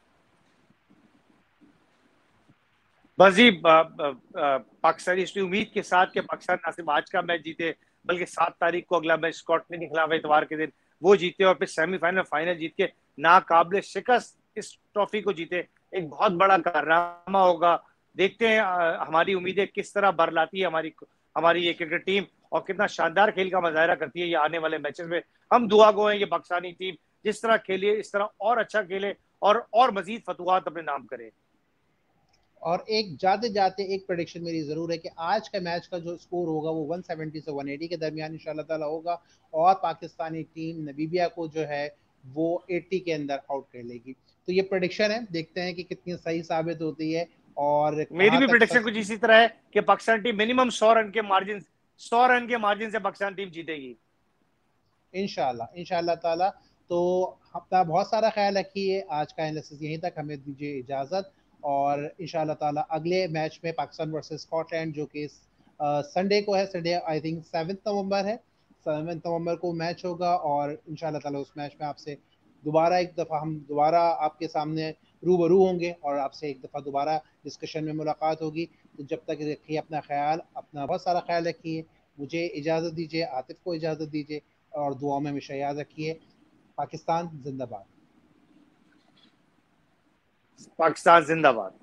बस जी, पाकिस्तानी हिस्ट्री उम्मीद के साथ कि पाकिस्तान ना सिर्फ आज का मैच जीते बल्कि 7 तारीख को अगला मैच स्कॉटलैंड के खिलाफ इतवार के दिन वो जीते, और फिर सेमीफाइनल फाइनल जीत के नाकाबिले शिकस्त इस ट्रॉफी को जीते, एक बहुत बड़ा कारनामा होगा देखते हैं हमारी उम्मीदें किस तरह बरलाती है हमारी हमारी ये क्रिकेट टीम, और कितना शानदार खेल का मुजाहरा करती है ये आने वाले मैचेस में। हम दुआ गो हैं ये पाकिस्तानी टीम जिस तरह खेले इस तरह और अच्छा खेले और मजीद फतुहात अपने नाम करे। और एक जाते जाते एक प्रेडिक्शन मेरी जरूर है कि आज का मैच का जो स्कोर होगा वो 170 से 180 के दरमियान इंशाल्लाह ताला होगा, और पाकिस्तानी टीम नमीबिया को जो है वो 80 के अंदर आउट कर लेगी। तो ये प्रेडिक्शन है, देखते हैं कि कितनी सही साबित होती है और मेरी कहाँ भी तक प्रेडिक्शन सच। कुछ इसी तरह है कि पाकिस्तान टीम मिनिमम 100 रन से पाकिस्तान टीम जीतेगी इंशाल्लाह इंशाल्लाह ताला। तो अपना बहुत सारा ख्याल रखिए। आज का एनालिसिस यहीं तक, हमें दीजिए इजाज़त, और इंशाल्लाह ताला अगले मैच में पाकिस्तान वर्सेस स्कॉटलैंड जो कि संडे को है, संडे आई थिंक 7 नवंबर है, 7 नवंबर को मैच होगा, और इंशाल्लाह ताला उस मैच में आपसे दोबारा एक दफ़ा हम दोबारा आपके सामने रूबरू होंगे और आपसे एक दफ़ा दोबारा डिस्कशन में मुलाकात होगी। तो जब तक रखिए अपना ख्याल, अपना बहुत सारा ख्याल रखिए। मुझे इजाज़त दीजिए, आतिफ को इजाज़त दीजिए, और दुआ में हमेशा याद रखिए। पाकिस्तान जिंदाबाद। पाकिस्तान जिंदाबाद।